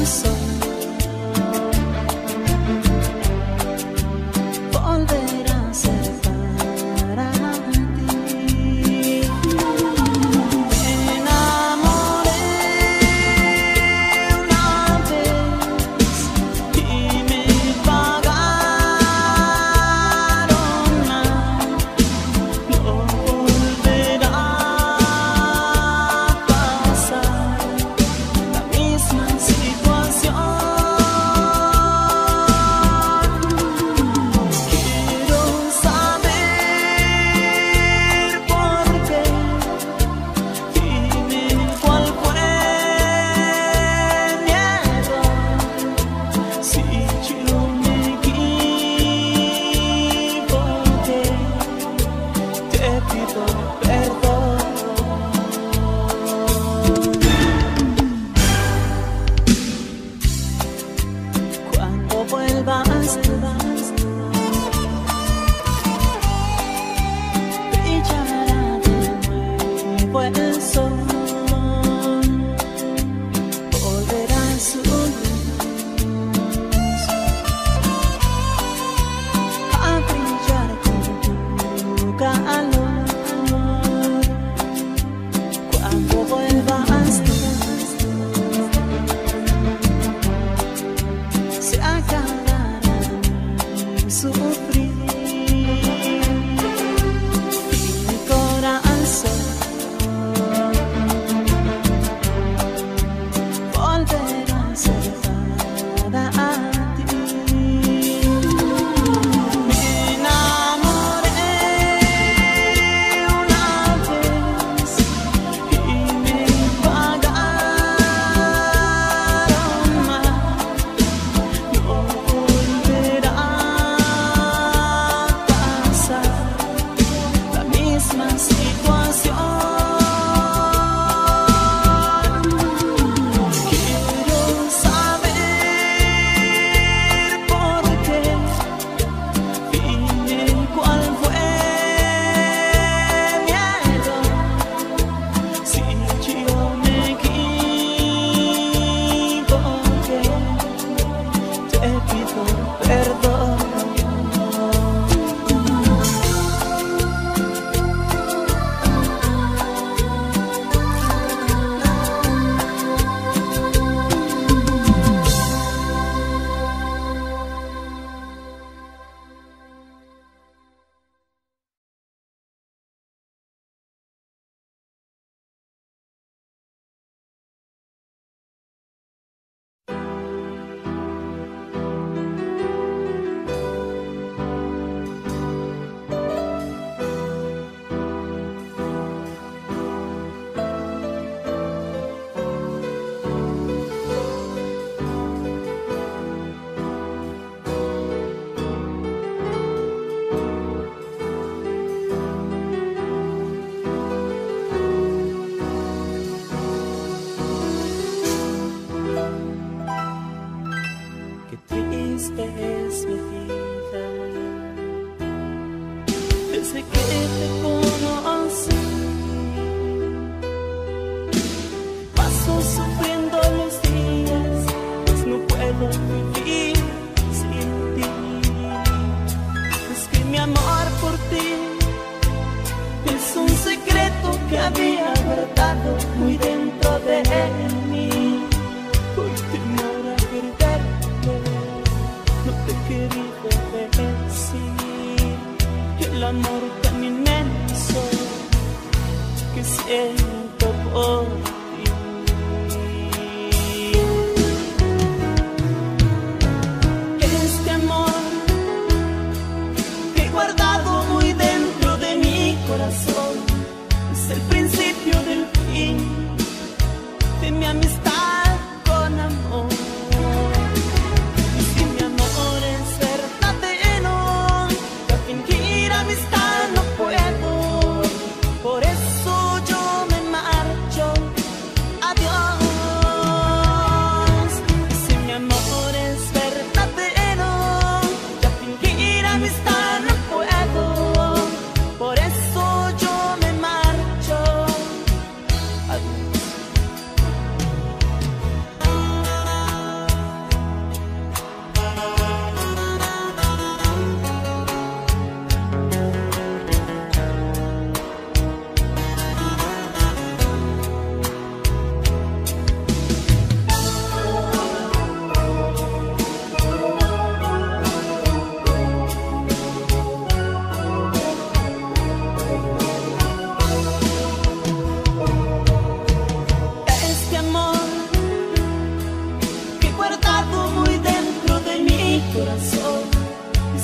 Amistad no puedo, por eso yo me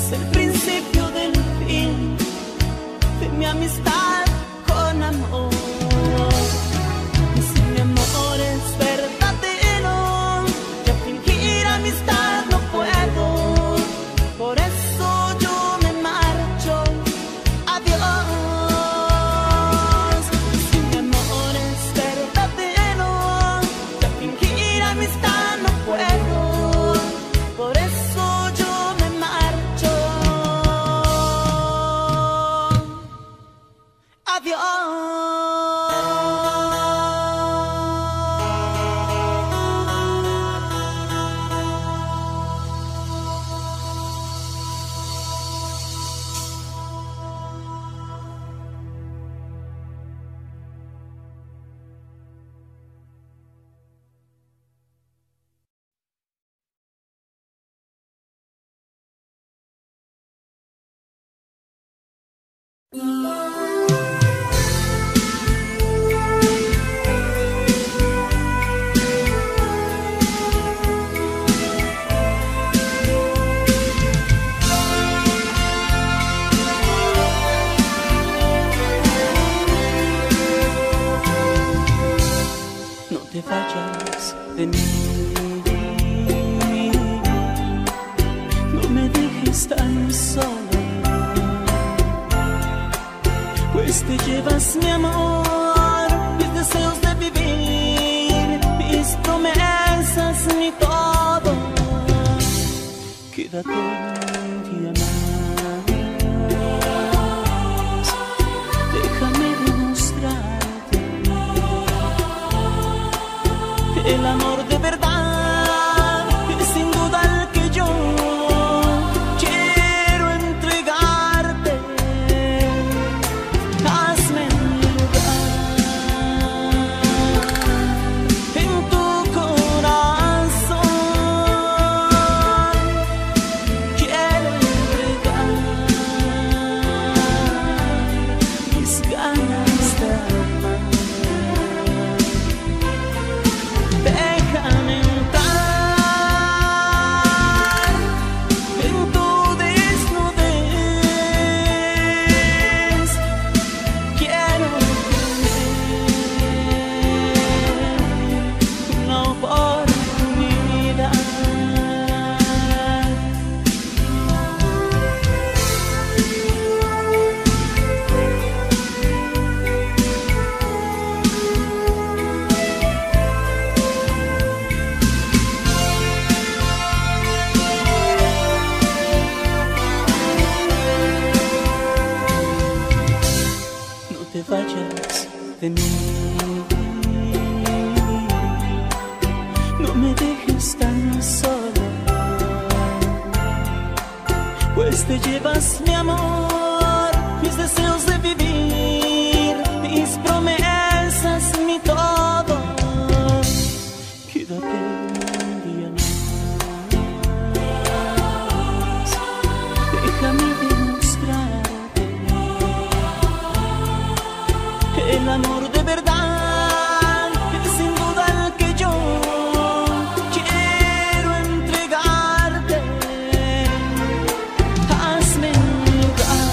es el principio del fin de mi amistad con amor. Y si mi amor es verdadero, ya fingir amistad no puedo. Por eso yo me marcho, adiós. Si mi amor es verdadero, ya fingir amistad no puedo. Por eso yo me marcho, adiós. No te vayas de mí, no me dejes tan sola, pues te llevas mi amor, mis deseos de vivir, mis promesas, mi todo. Quédate un día más, déjame demostrarte el amor de verdad, es sin duda el que yo quiero entregarte. Hazme un lugar en tu corazón. Quiero entregar mis ganas de amar. Déjame entrar en tu desnudez. Quiero tener una oportunidad. No te vayas de mí, no me dejes tan solo, pues te llevas mi amor, mis deseos de vivir, mis promesas, mi todo. Quédate un día más, déjame demostrarte el amor de verdad, es sin duda el que yo quiero entregarte. Hazme un lugar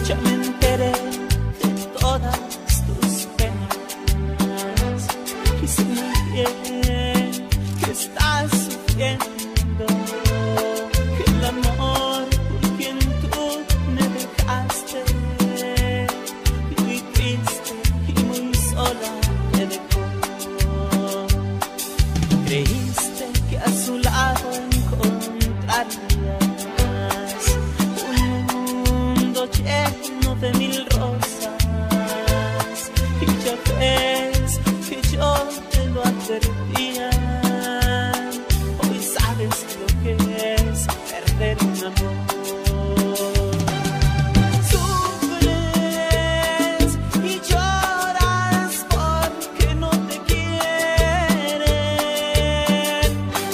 Ya me enteré de todas tus penas y sé muy bien que estás sufriendo, que el amor por quien tú me dejaste y muy triste y muy sola te dejó. Creíste que a su lado encontrarías un mundo lleno de mil rosas y ya ves que yo te lo advertía. Hoy sabes lo que es perder un amor. Sufres y lloras porque no te quieren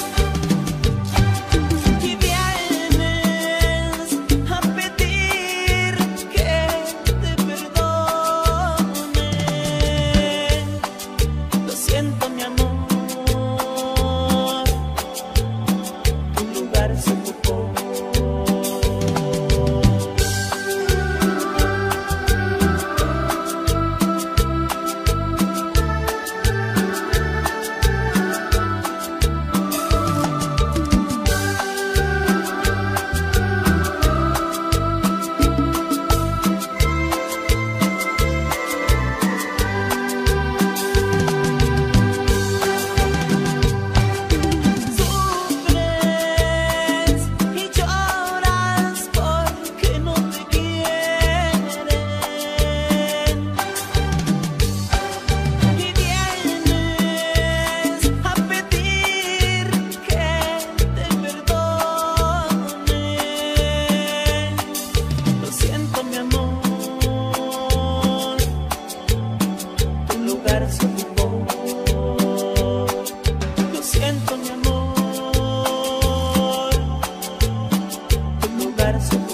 y vienes a pedir que te perdone. Lo siento, mi amor, tu lugar se ocupó. Sufres y lloras porque no te quieren y vienes a pedir que te perdone. Lo siento, mi amor, tu lugar se ocupó. Lo siento, mi amor, tu lugar se ocupó.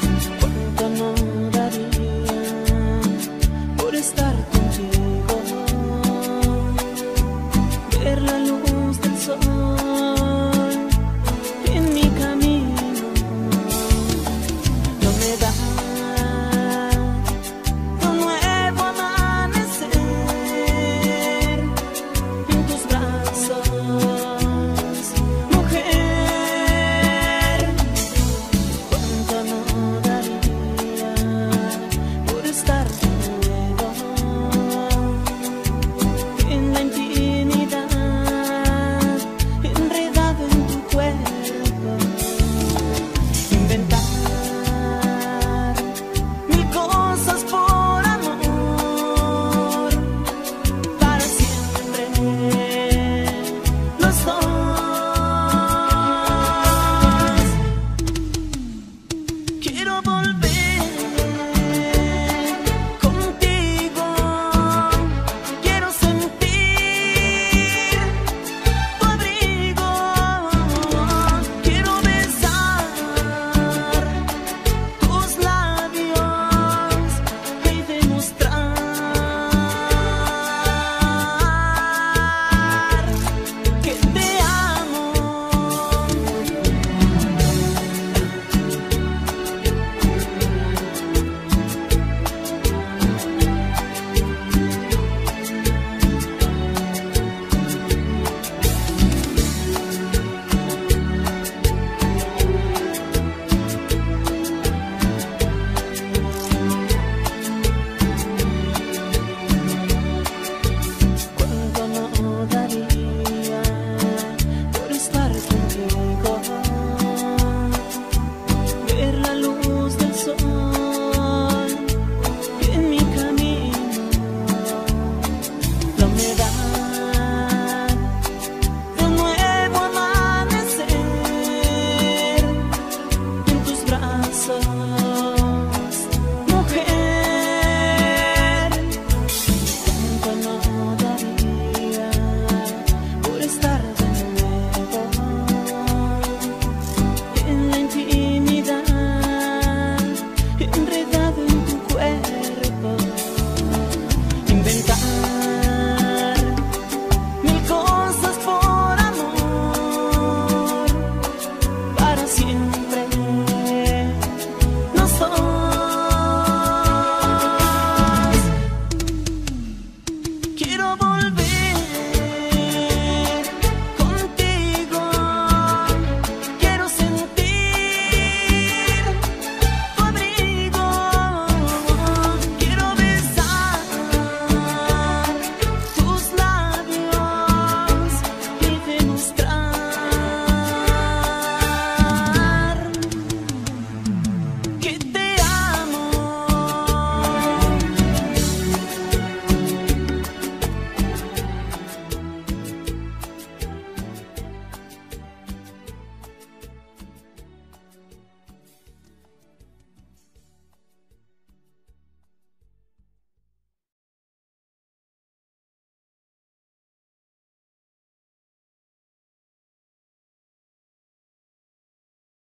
¿Cuánto no daría por estar contigo?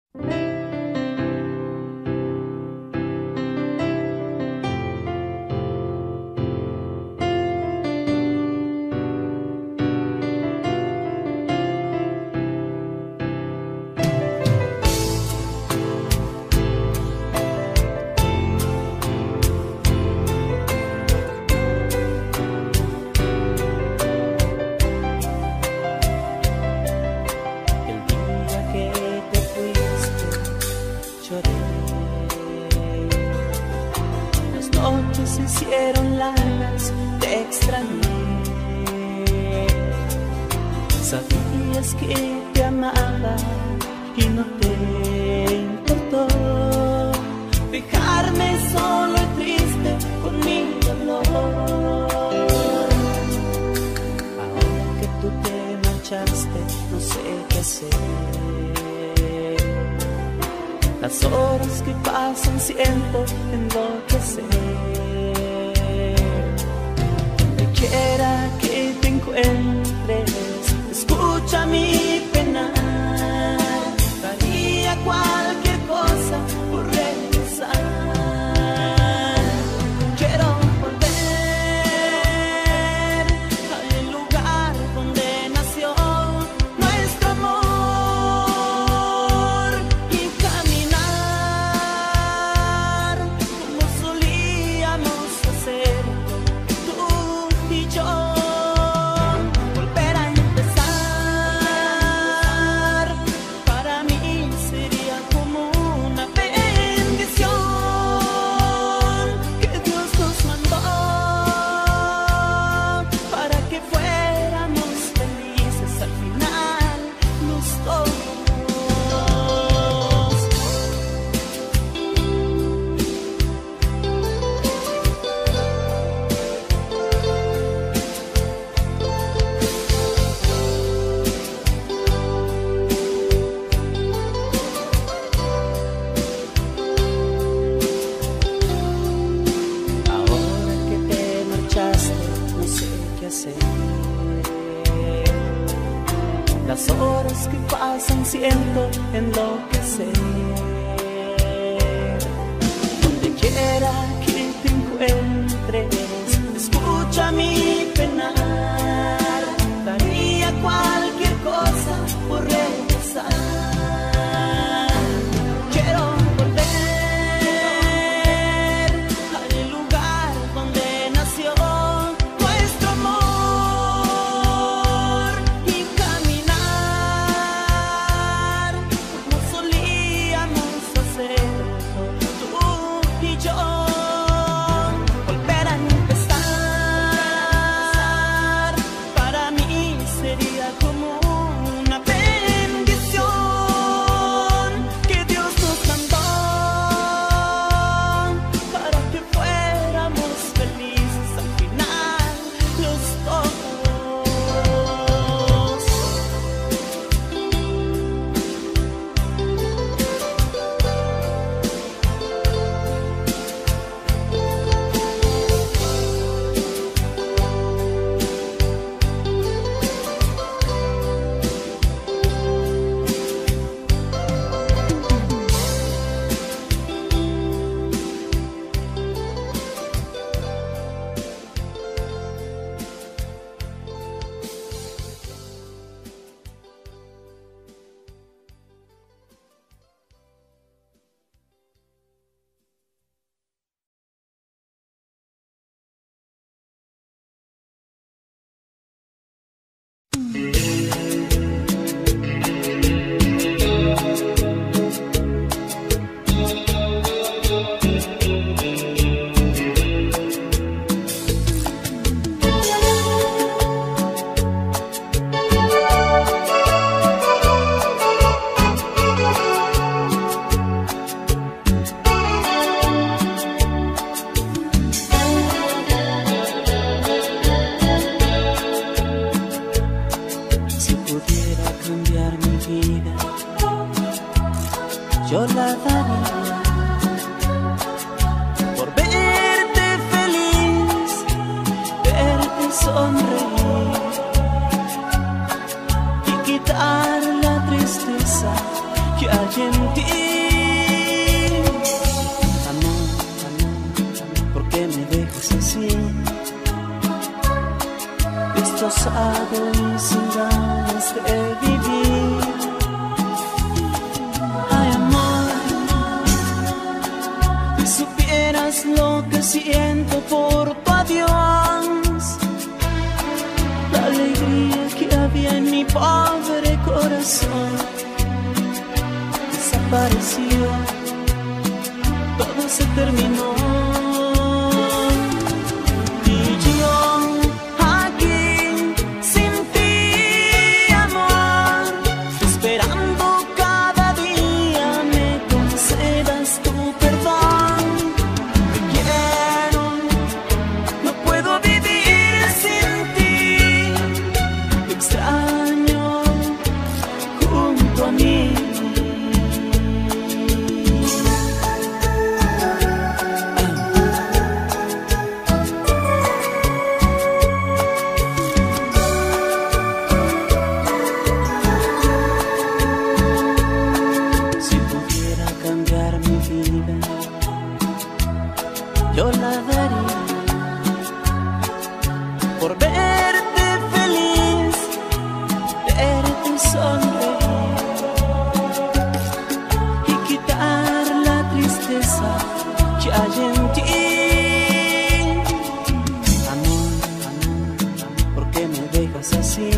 Se hicieron largas, te extrañé. Sabías que te amaba y no te importó dejarme solo y triste con mi dolor. Ahora que tú te marchaste, no sé qué hacer. Las horas que pasan siento enloquecer. Quiera que te encuentres, escucha mi penar. Daría cualquier cosa por regresar. Quiero volver al lugar donde nació nuestro amor y caminar como solíamos hacer. Volver a empezar, para mí sería como una bendición que Dios nos mandó para que fuéramos felices al final los dos. Las horas que pasan siento enloquecer. Donde quiera que te encuentres, escucha mi penar. Daría cualquier cosa por regresar. Quiero volver al lugar donde nació nuestro amor y caminar como solíamos hacer tú y yo. Volver a empezar, para mí sería como una bendición que Dios nos mandó para que fuéramos felices al final los dos. Yo la daría por verte feliz, verte sonreír y quitar la tristeza que hay en ti. destrozado y sin ganas de vivir. Ay, amor, si supieras lo que siento por tu adiós, la alegría que había en mi pobre corazón desapareció, todo se terminó. Yo la daría por verte feliz, verte sonreír y quitar la tristeza que hay en ti. Amor, ¿por qué me dejas así?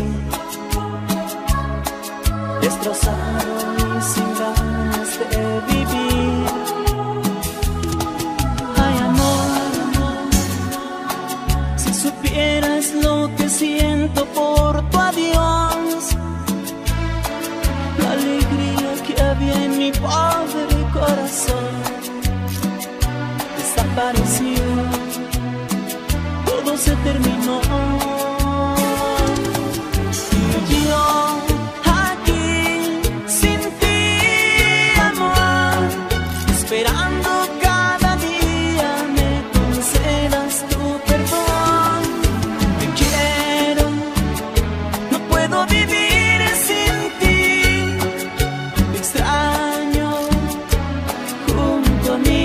Destrozado y sin ganas de vivir. Supieras lo que siento por tu adiós, la alegría que había en mi pobre corazón desapareció, todo se terminó. Y yo aquí sin ti, amor, esperando cada día me concedas tu perdón. Vivir sin ti, te extraño junto a mí.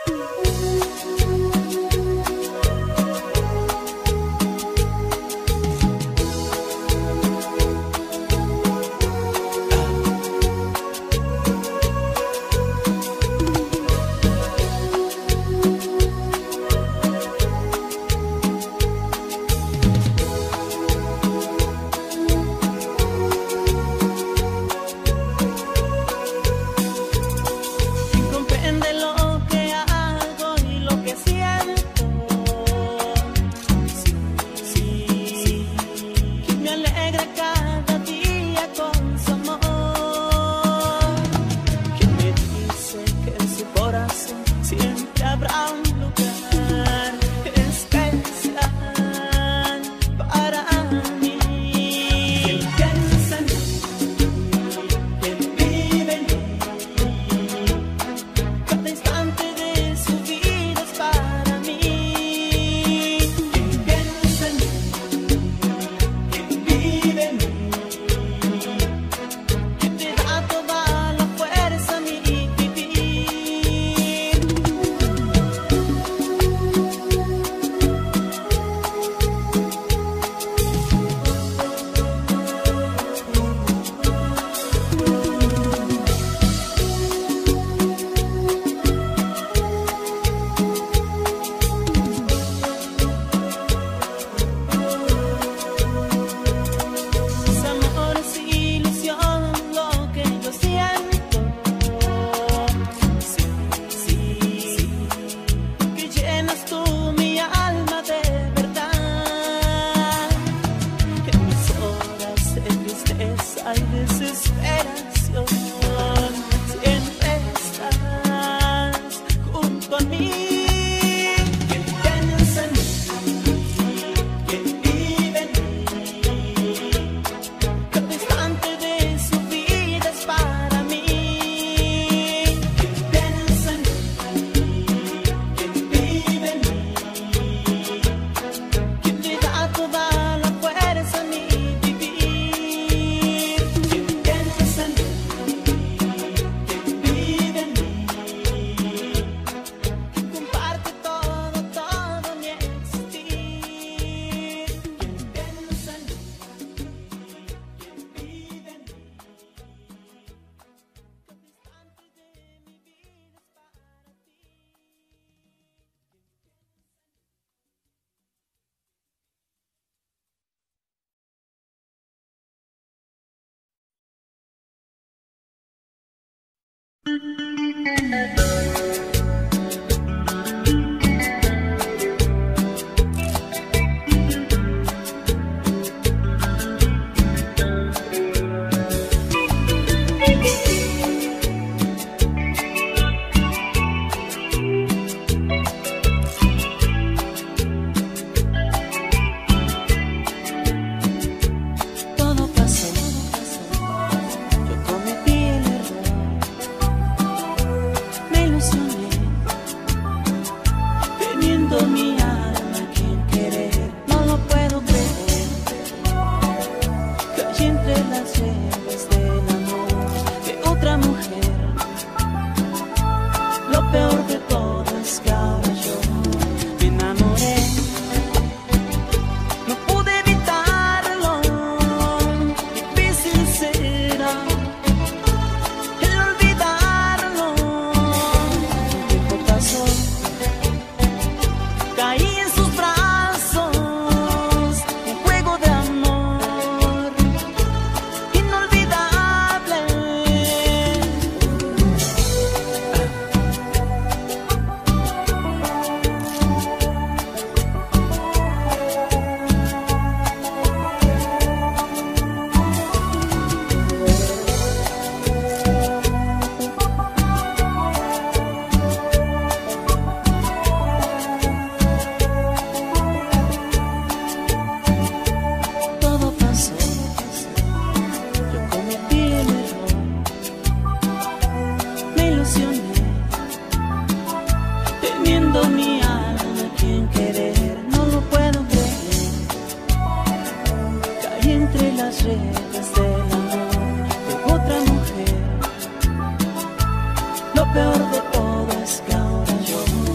Lo peor de todo es que ahora yo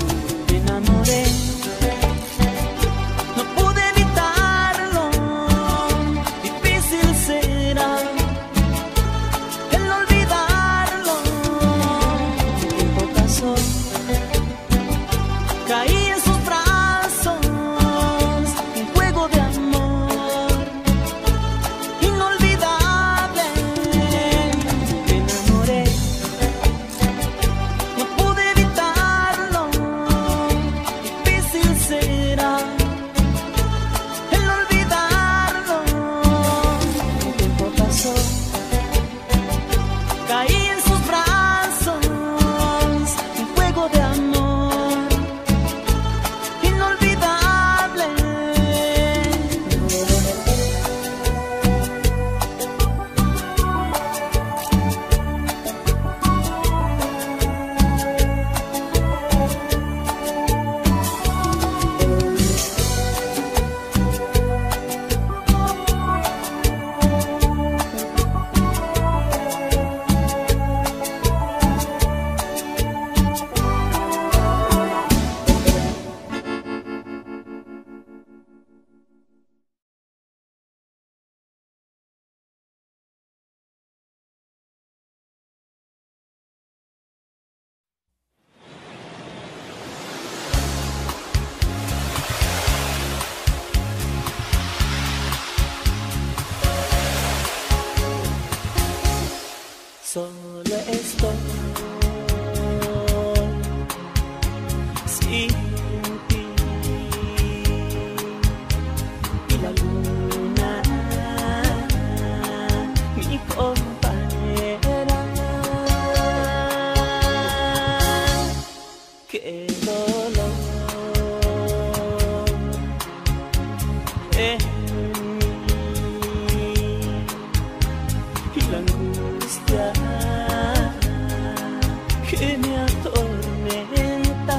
que me atormenta.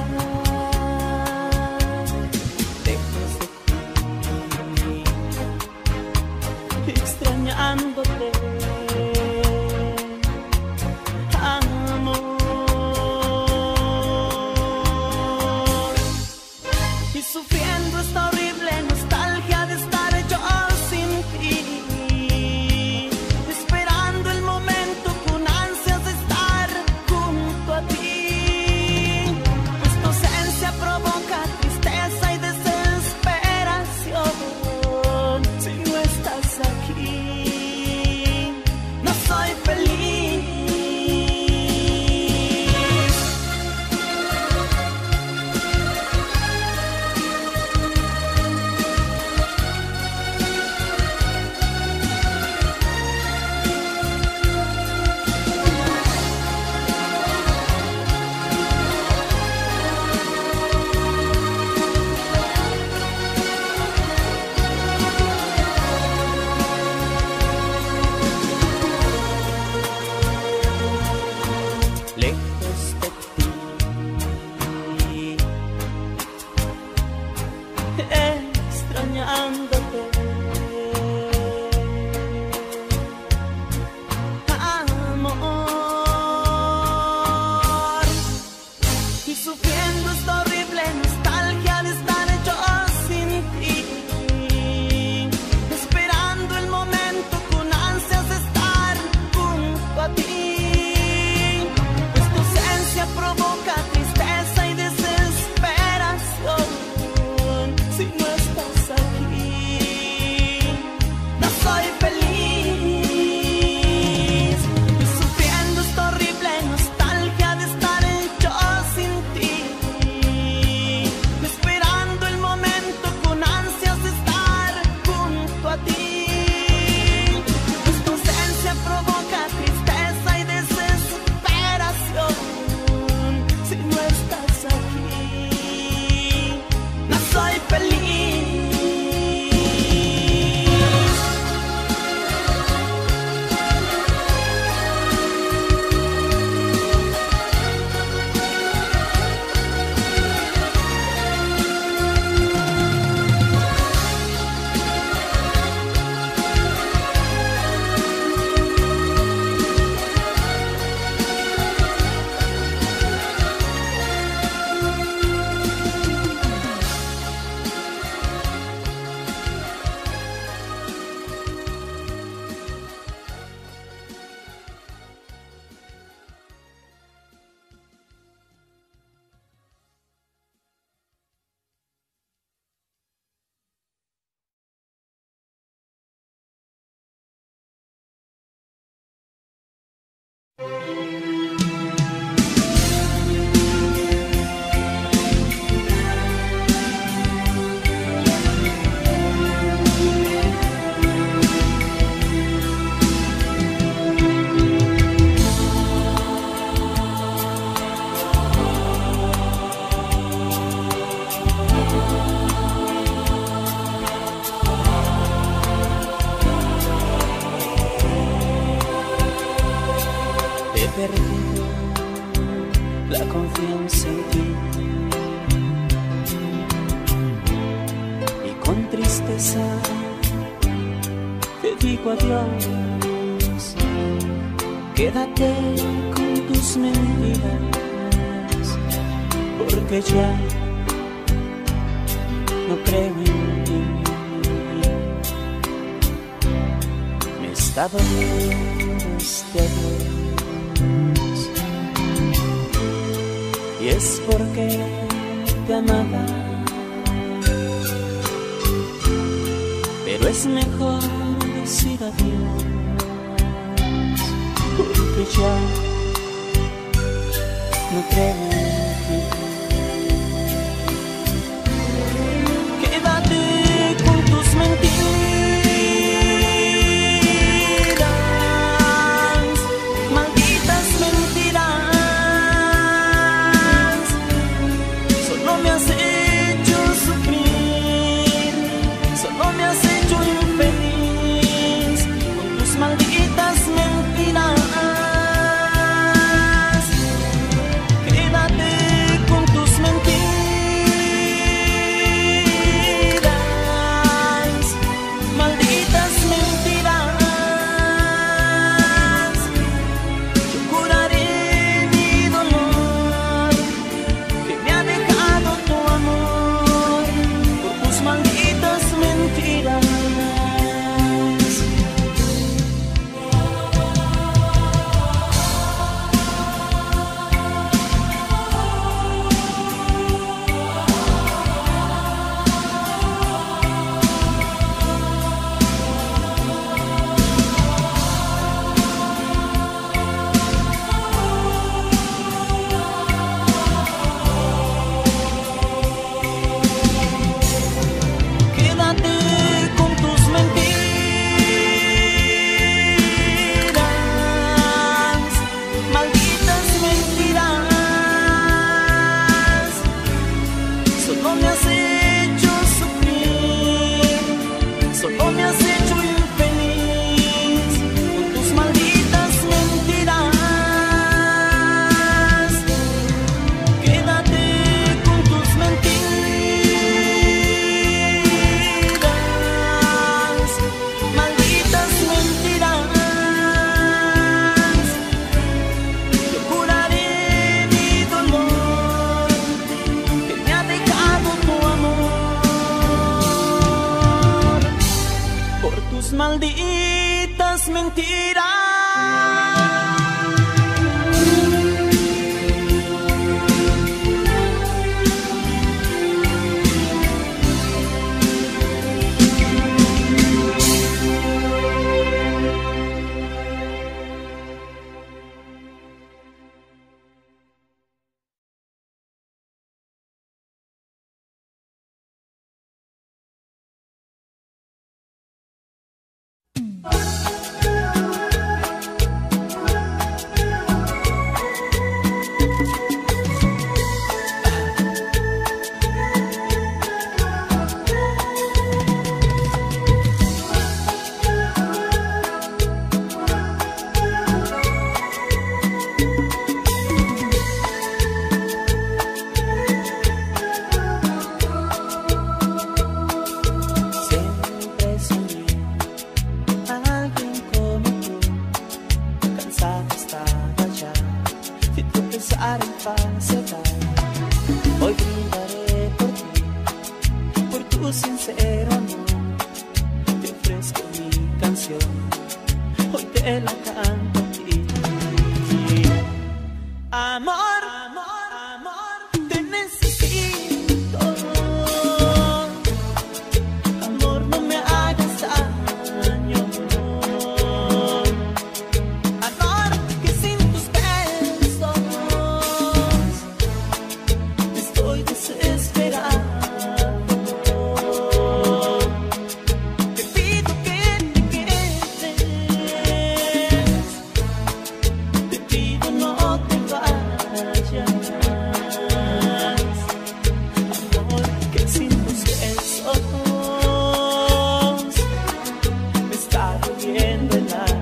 Lejos de ti, extrañándote, amor, y sufriendo esta horrible nostalgia de estar yo sin ti, esperando el momento con ansias de estar junto a ti, pues tu ausencia provoca tristeza y desesperación. Si no estás aquí, no soy feliz. Lejos de ti, extrañándote, amor, y sufriendo esta horrible nostalgia de estar yo sin ti, esperando el momento con ansias de estar junto a ti, pues tu ausencia provoca tristeza y desesperación. Si no estás aquí, no soy feliz. Y sufriendo esta horrible nostalgia de estar yo sin ti, esperando el momento con ansias de estar junto a ti, pues tu ausencia provoca tristeza y desesperación. Si no estás aquí, no soy feliz. He perdido la confianza en ti y con tristeza te digo adiós. Quédate con tus mentiras, porque ya no creo en ti. Me está doliendo este adiós, y es porque te amaba, pero es mejor decir adiós, porque ya no creo en ti. Quédate con tus mentiras, malditas mentiras. Solo me has hecho sufrir, solo me has hecho infeliz con tus malditas mentiras. tropezar en falsedad. Hoy brindaré por ti, por tu sincero amor. Te ofrezco mi canción, hoy te la canto a ti. Amor, amor, amor, te necesito. Amor, no me hagas daño. Amor, que sin tus besos estoy desesperado. Te pido que te quedes. Te pido no te vayas. Amor, que sin tus besos me está doliendo el alma.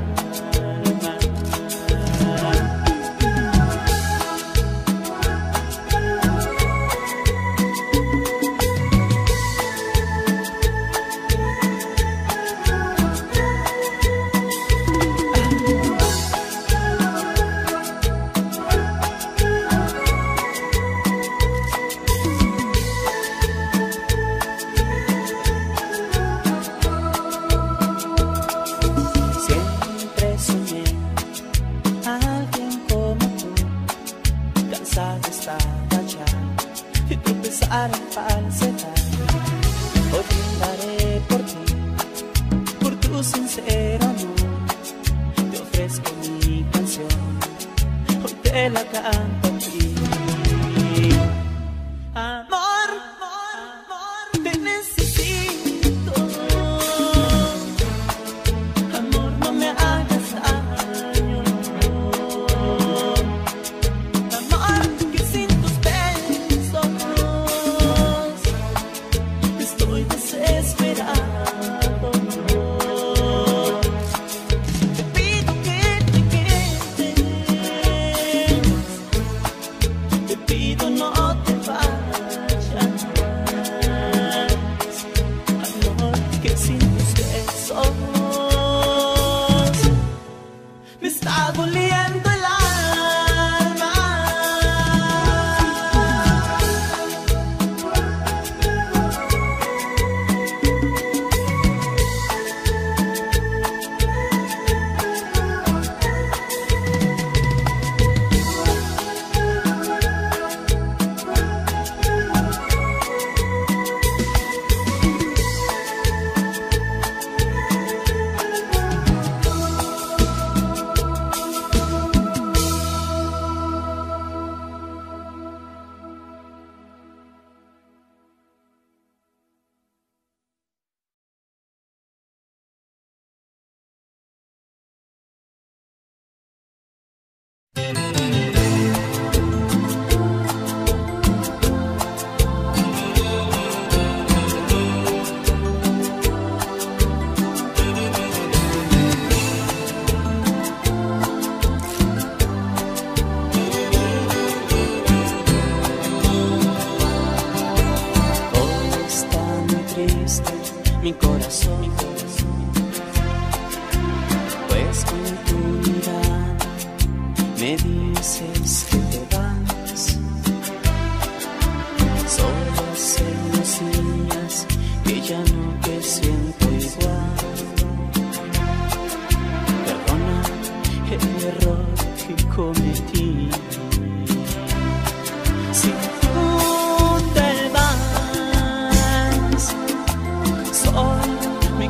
Siempre soñé a alguien como tú, cansada estaba ya de tropezar en falsedad. Hoy brindaré por ti, por tu sincero amor. Te ofrezco mi canción, hoy te la canto a ti. Amor, amor, amor, te necesito. Amor, no me hagas daño. Amor, que sin tus besos estoy desesperado. Te pido que te quedes. Te pido no te vayas. Amor, que sin tus besos me está doliendo el alma. Hoy es tan triste mi corazón, pues con tu mirada me dices que te vas. Solo hace unos días que ya no te siento igual. Perdona el error que cometí. Si tú te vas, solo me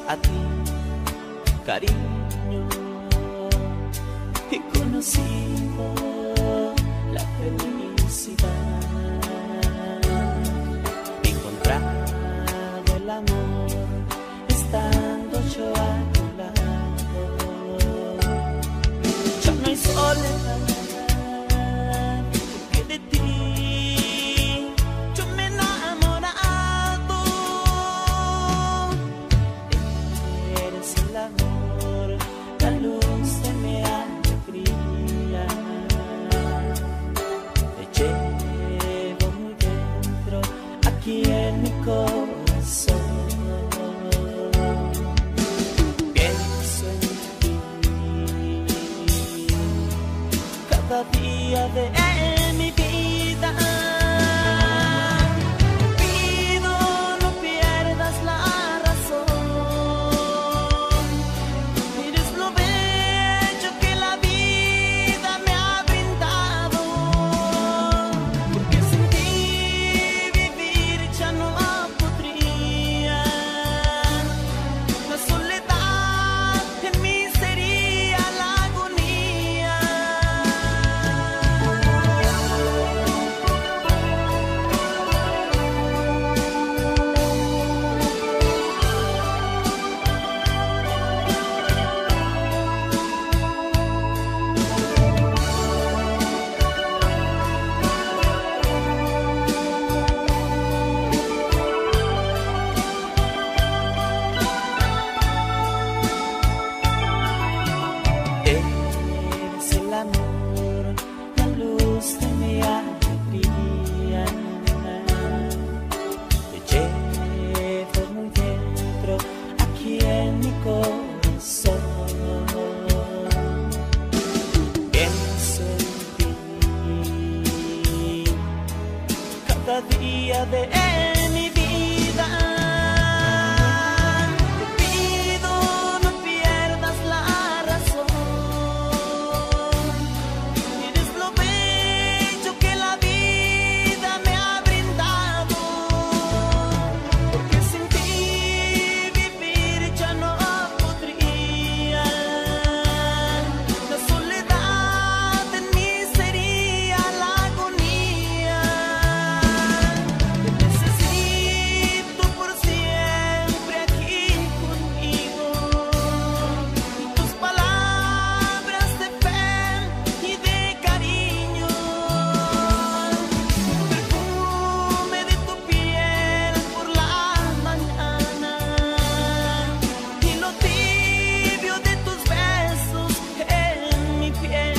a ti, cariño, he conocido la felicidad, he encontrado el amor estando yo a tu lado. Ya no hay soledad, porque de ti yo me he enamorado. Eres el amor, la luz de mi alegría. Te llevo muy dentro, aquí en mi corazón. Pienso en ti cada día de mi vida. Pido no pierdas la razón. Eres lo bello que la vida me ha brindado. Porque sin ti vivir ya no podría. La soledad en mí sería la agonía. Eres el amor, la luz de mi alegría. Te llevo muy dentro, aquí en mi corazón. Pienso en ti cada día de mi vida. Te pido no pierdas la razón. Eres lo bello que la vida me ha brindado. Porque sin ti vivir ya no podría. La soledad en mí sería la agonía. Te necesito por siempre aquí conmigo. Tus palabras de fe y de cariño. El perfume de tu piel por la mañana. Y lo tibio de tus besos en mi piel.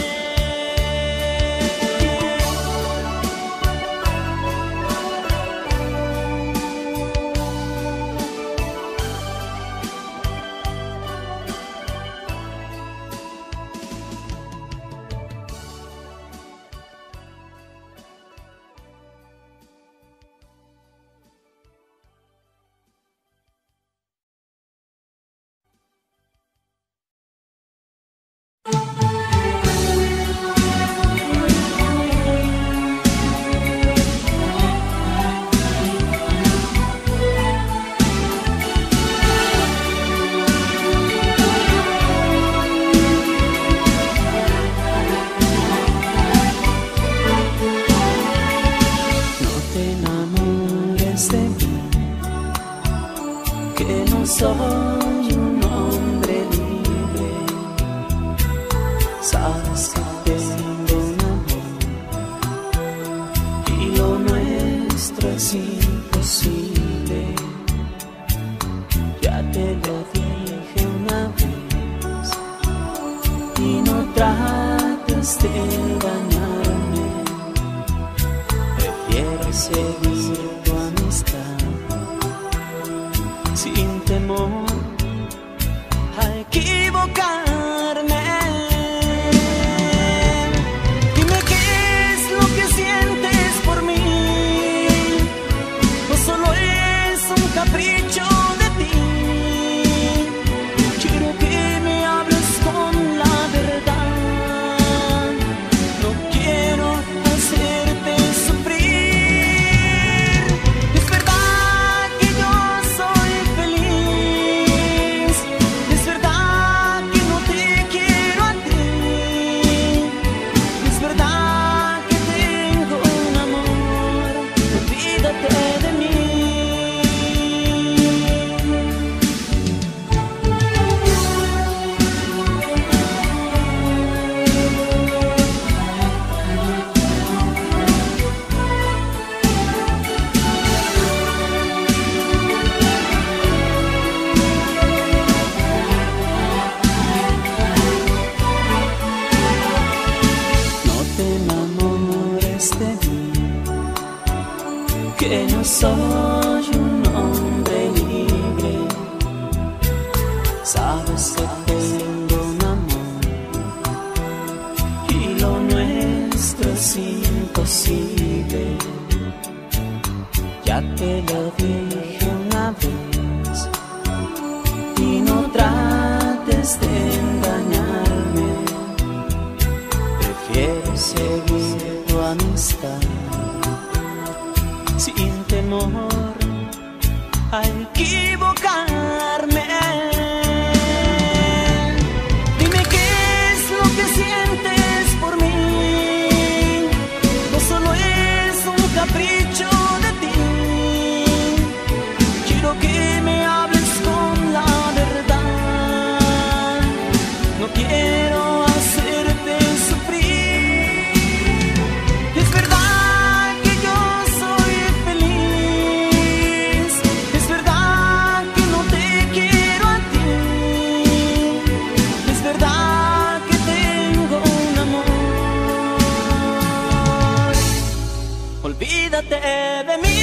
No te enamores de mí, que no soy un hombre libre. Sabes que tengo un amor y lo nuestro es imposible. Ya te lo dije una vez y no trates de dañarme. Prefiero seguir tu amistad sin temor a equivocarme. Dime qué es lo que sientes por mí, o solo es un capricho de ti. Quiero que me hables con la verdad, no quiero hacerte sufrir. soy un hombre libre. Sabes que tengo un amor y lo nuestro es imposible. Ya te lo dije una vez y no trates de engañarme. Prefiero seguir tu amistad sin temor a equivocarme. Dime qué es lo que sientes por mí. No solo es un capricho de ti. Quiero que me hables con la verdad. No quiero hacerte sufrir. Es verdad que yo soy feliz. Es verdad que no te quiero a ti. Es verdad que tengo un amor. Olvídate de mí.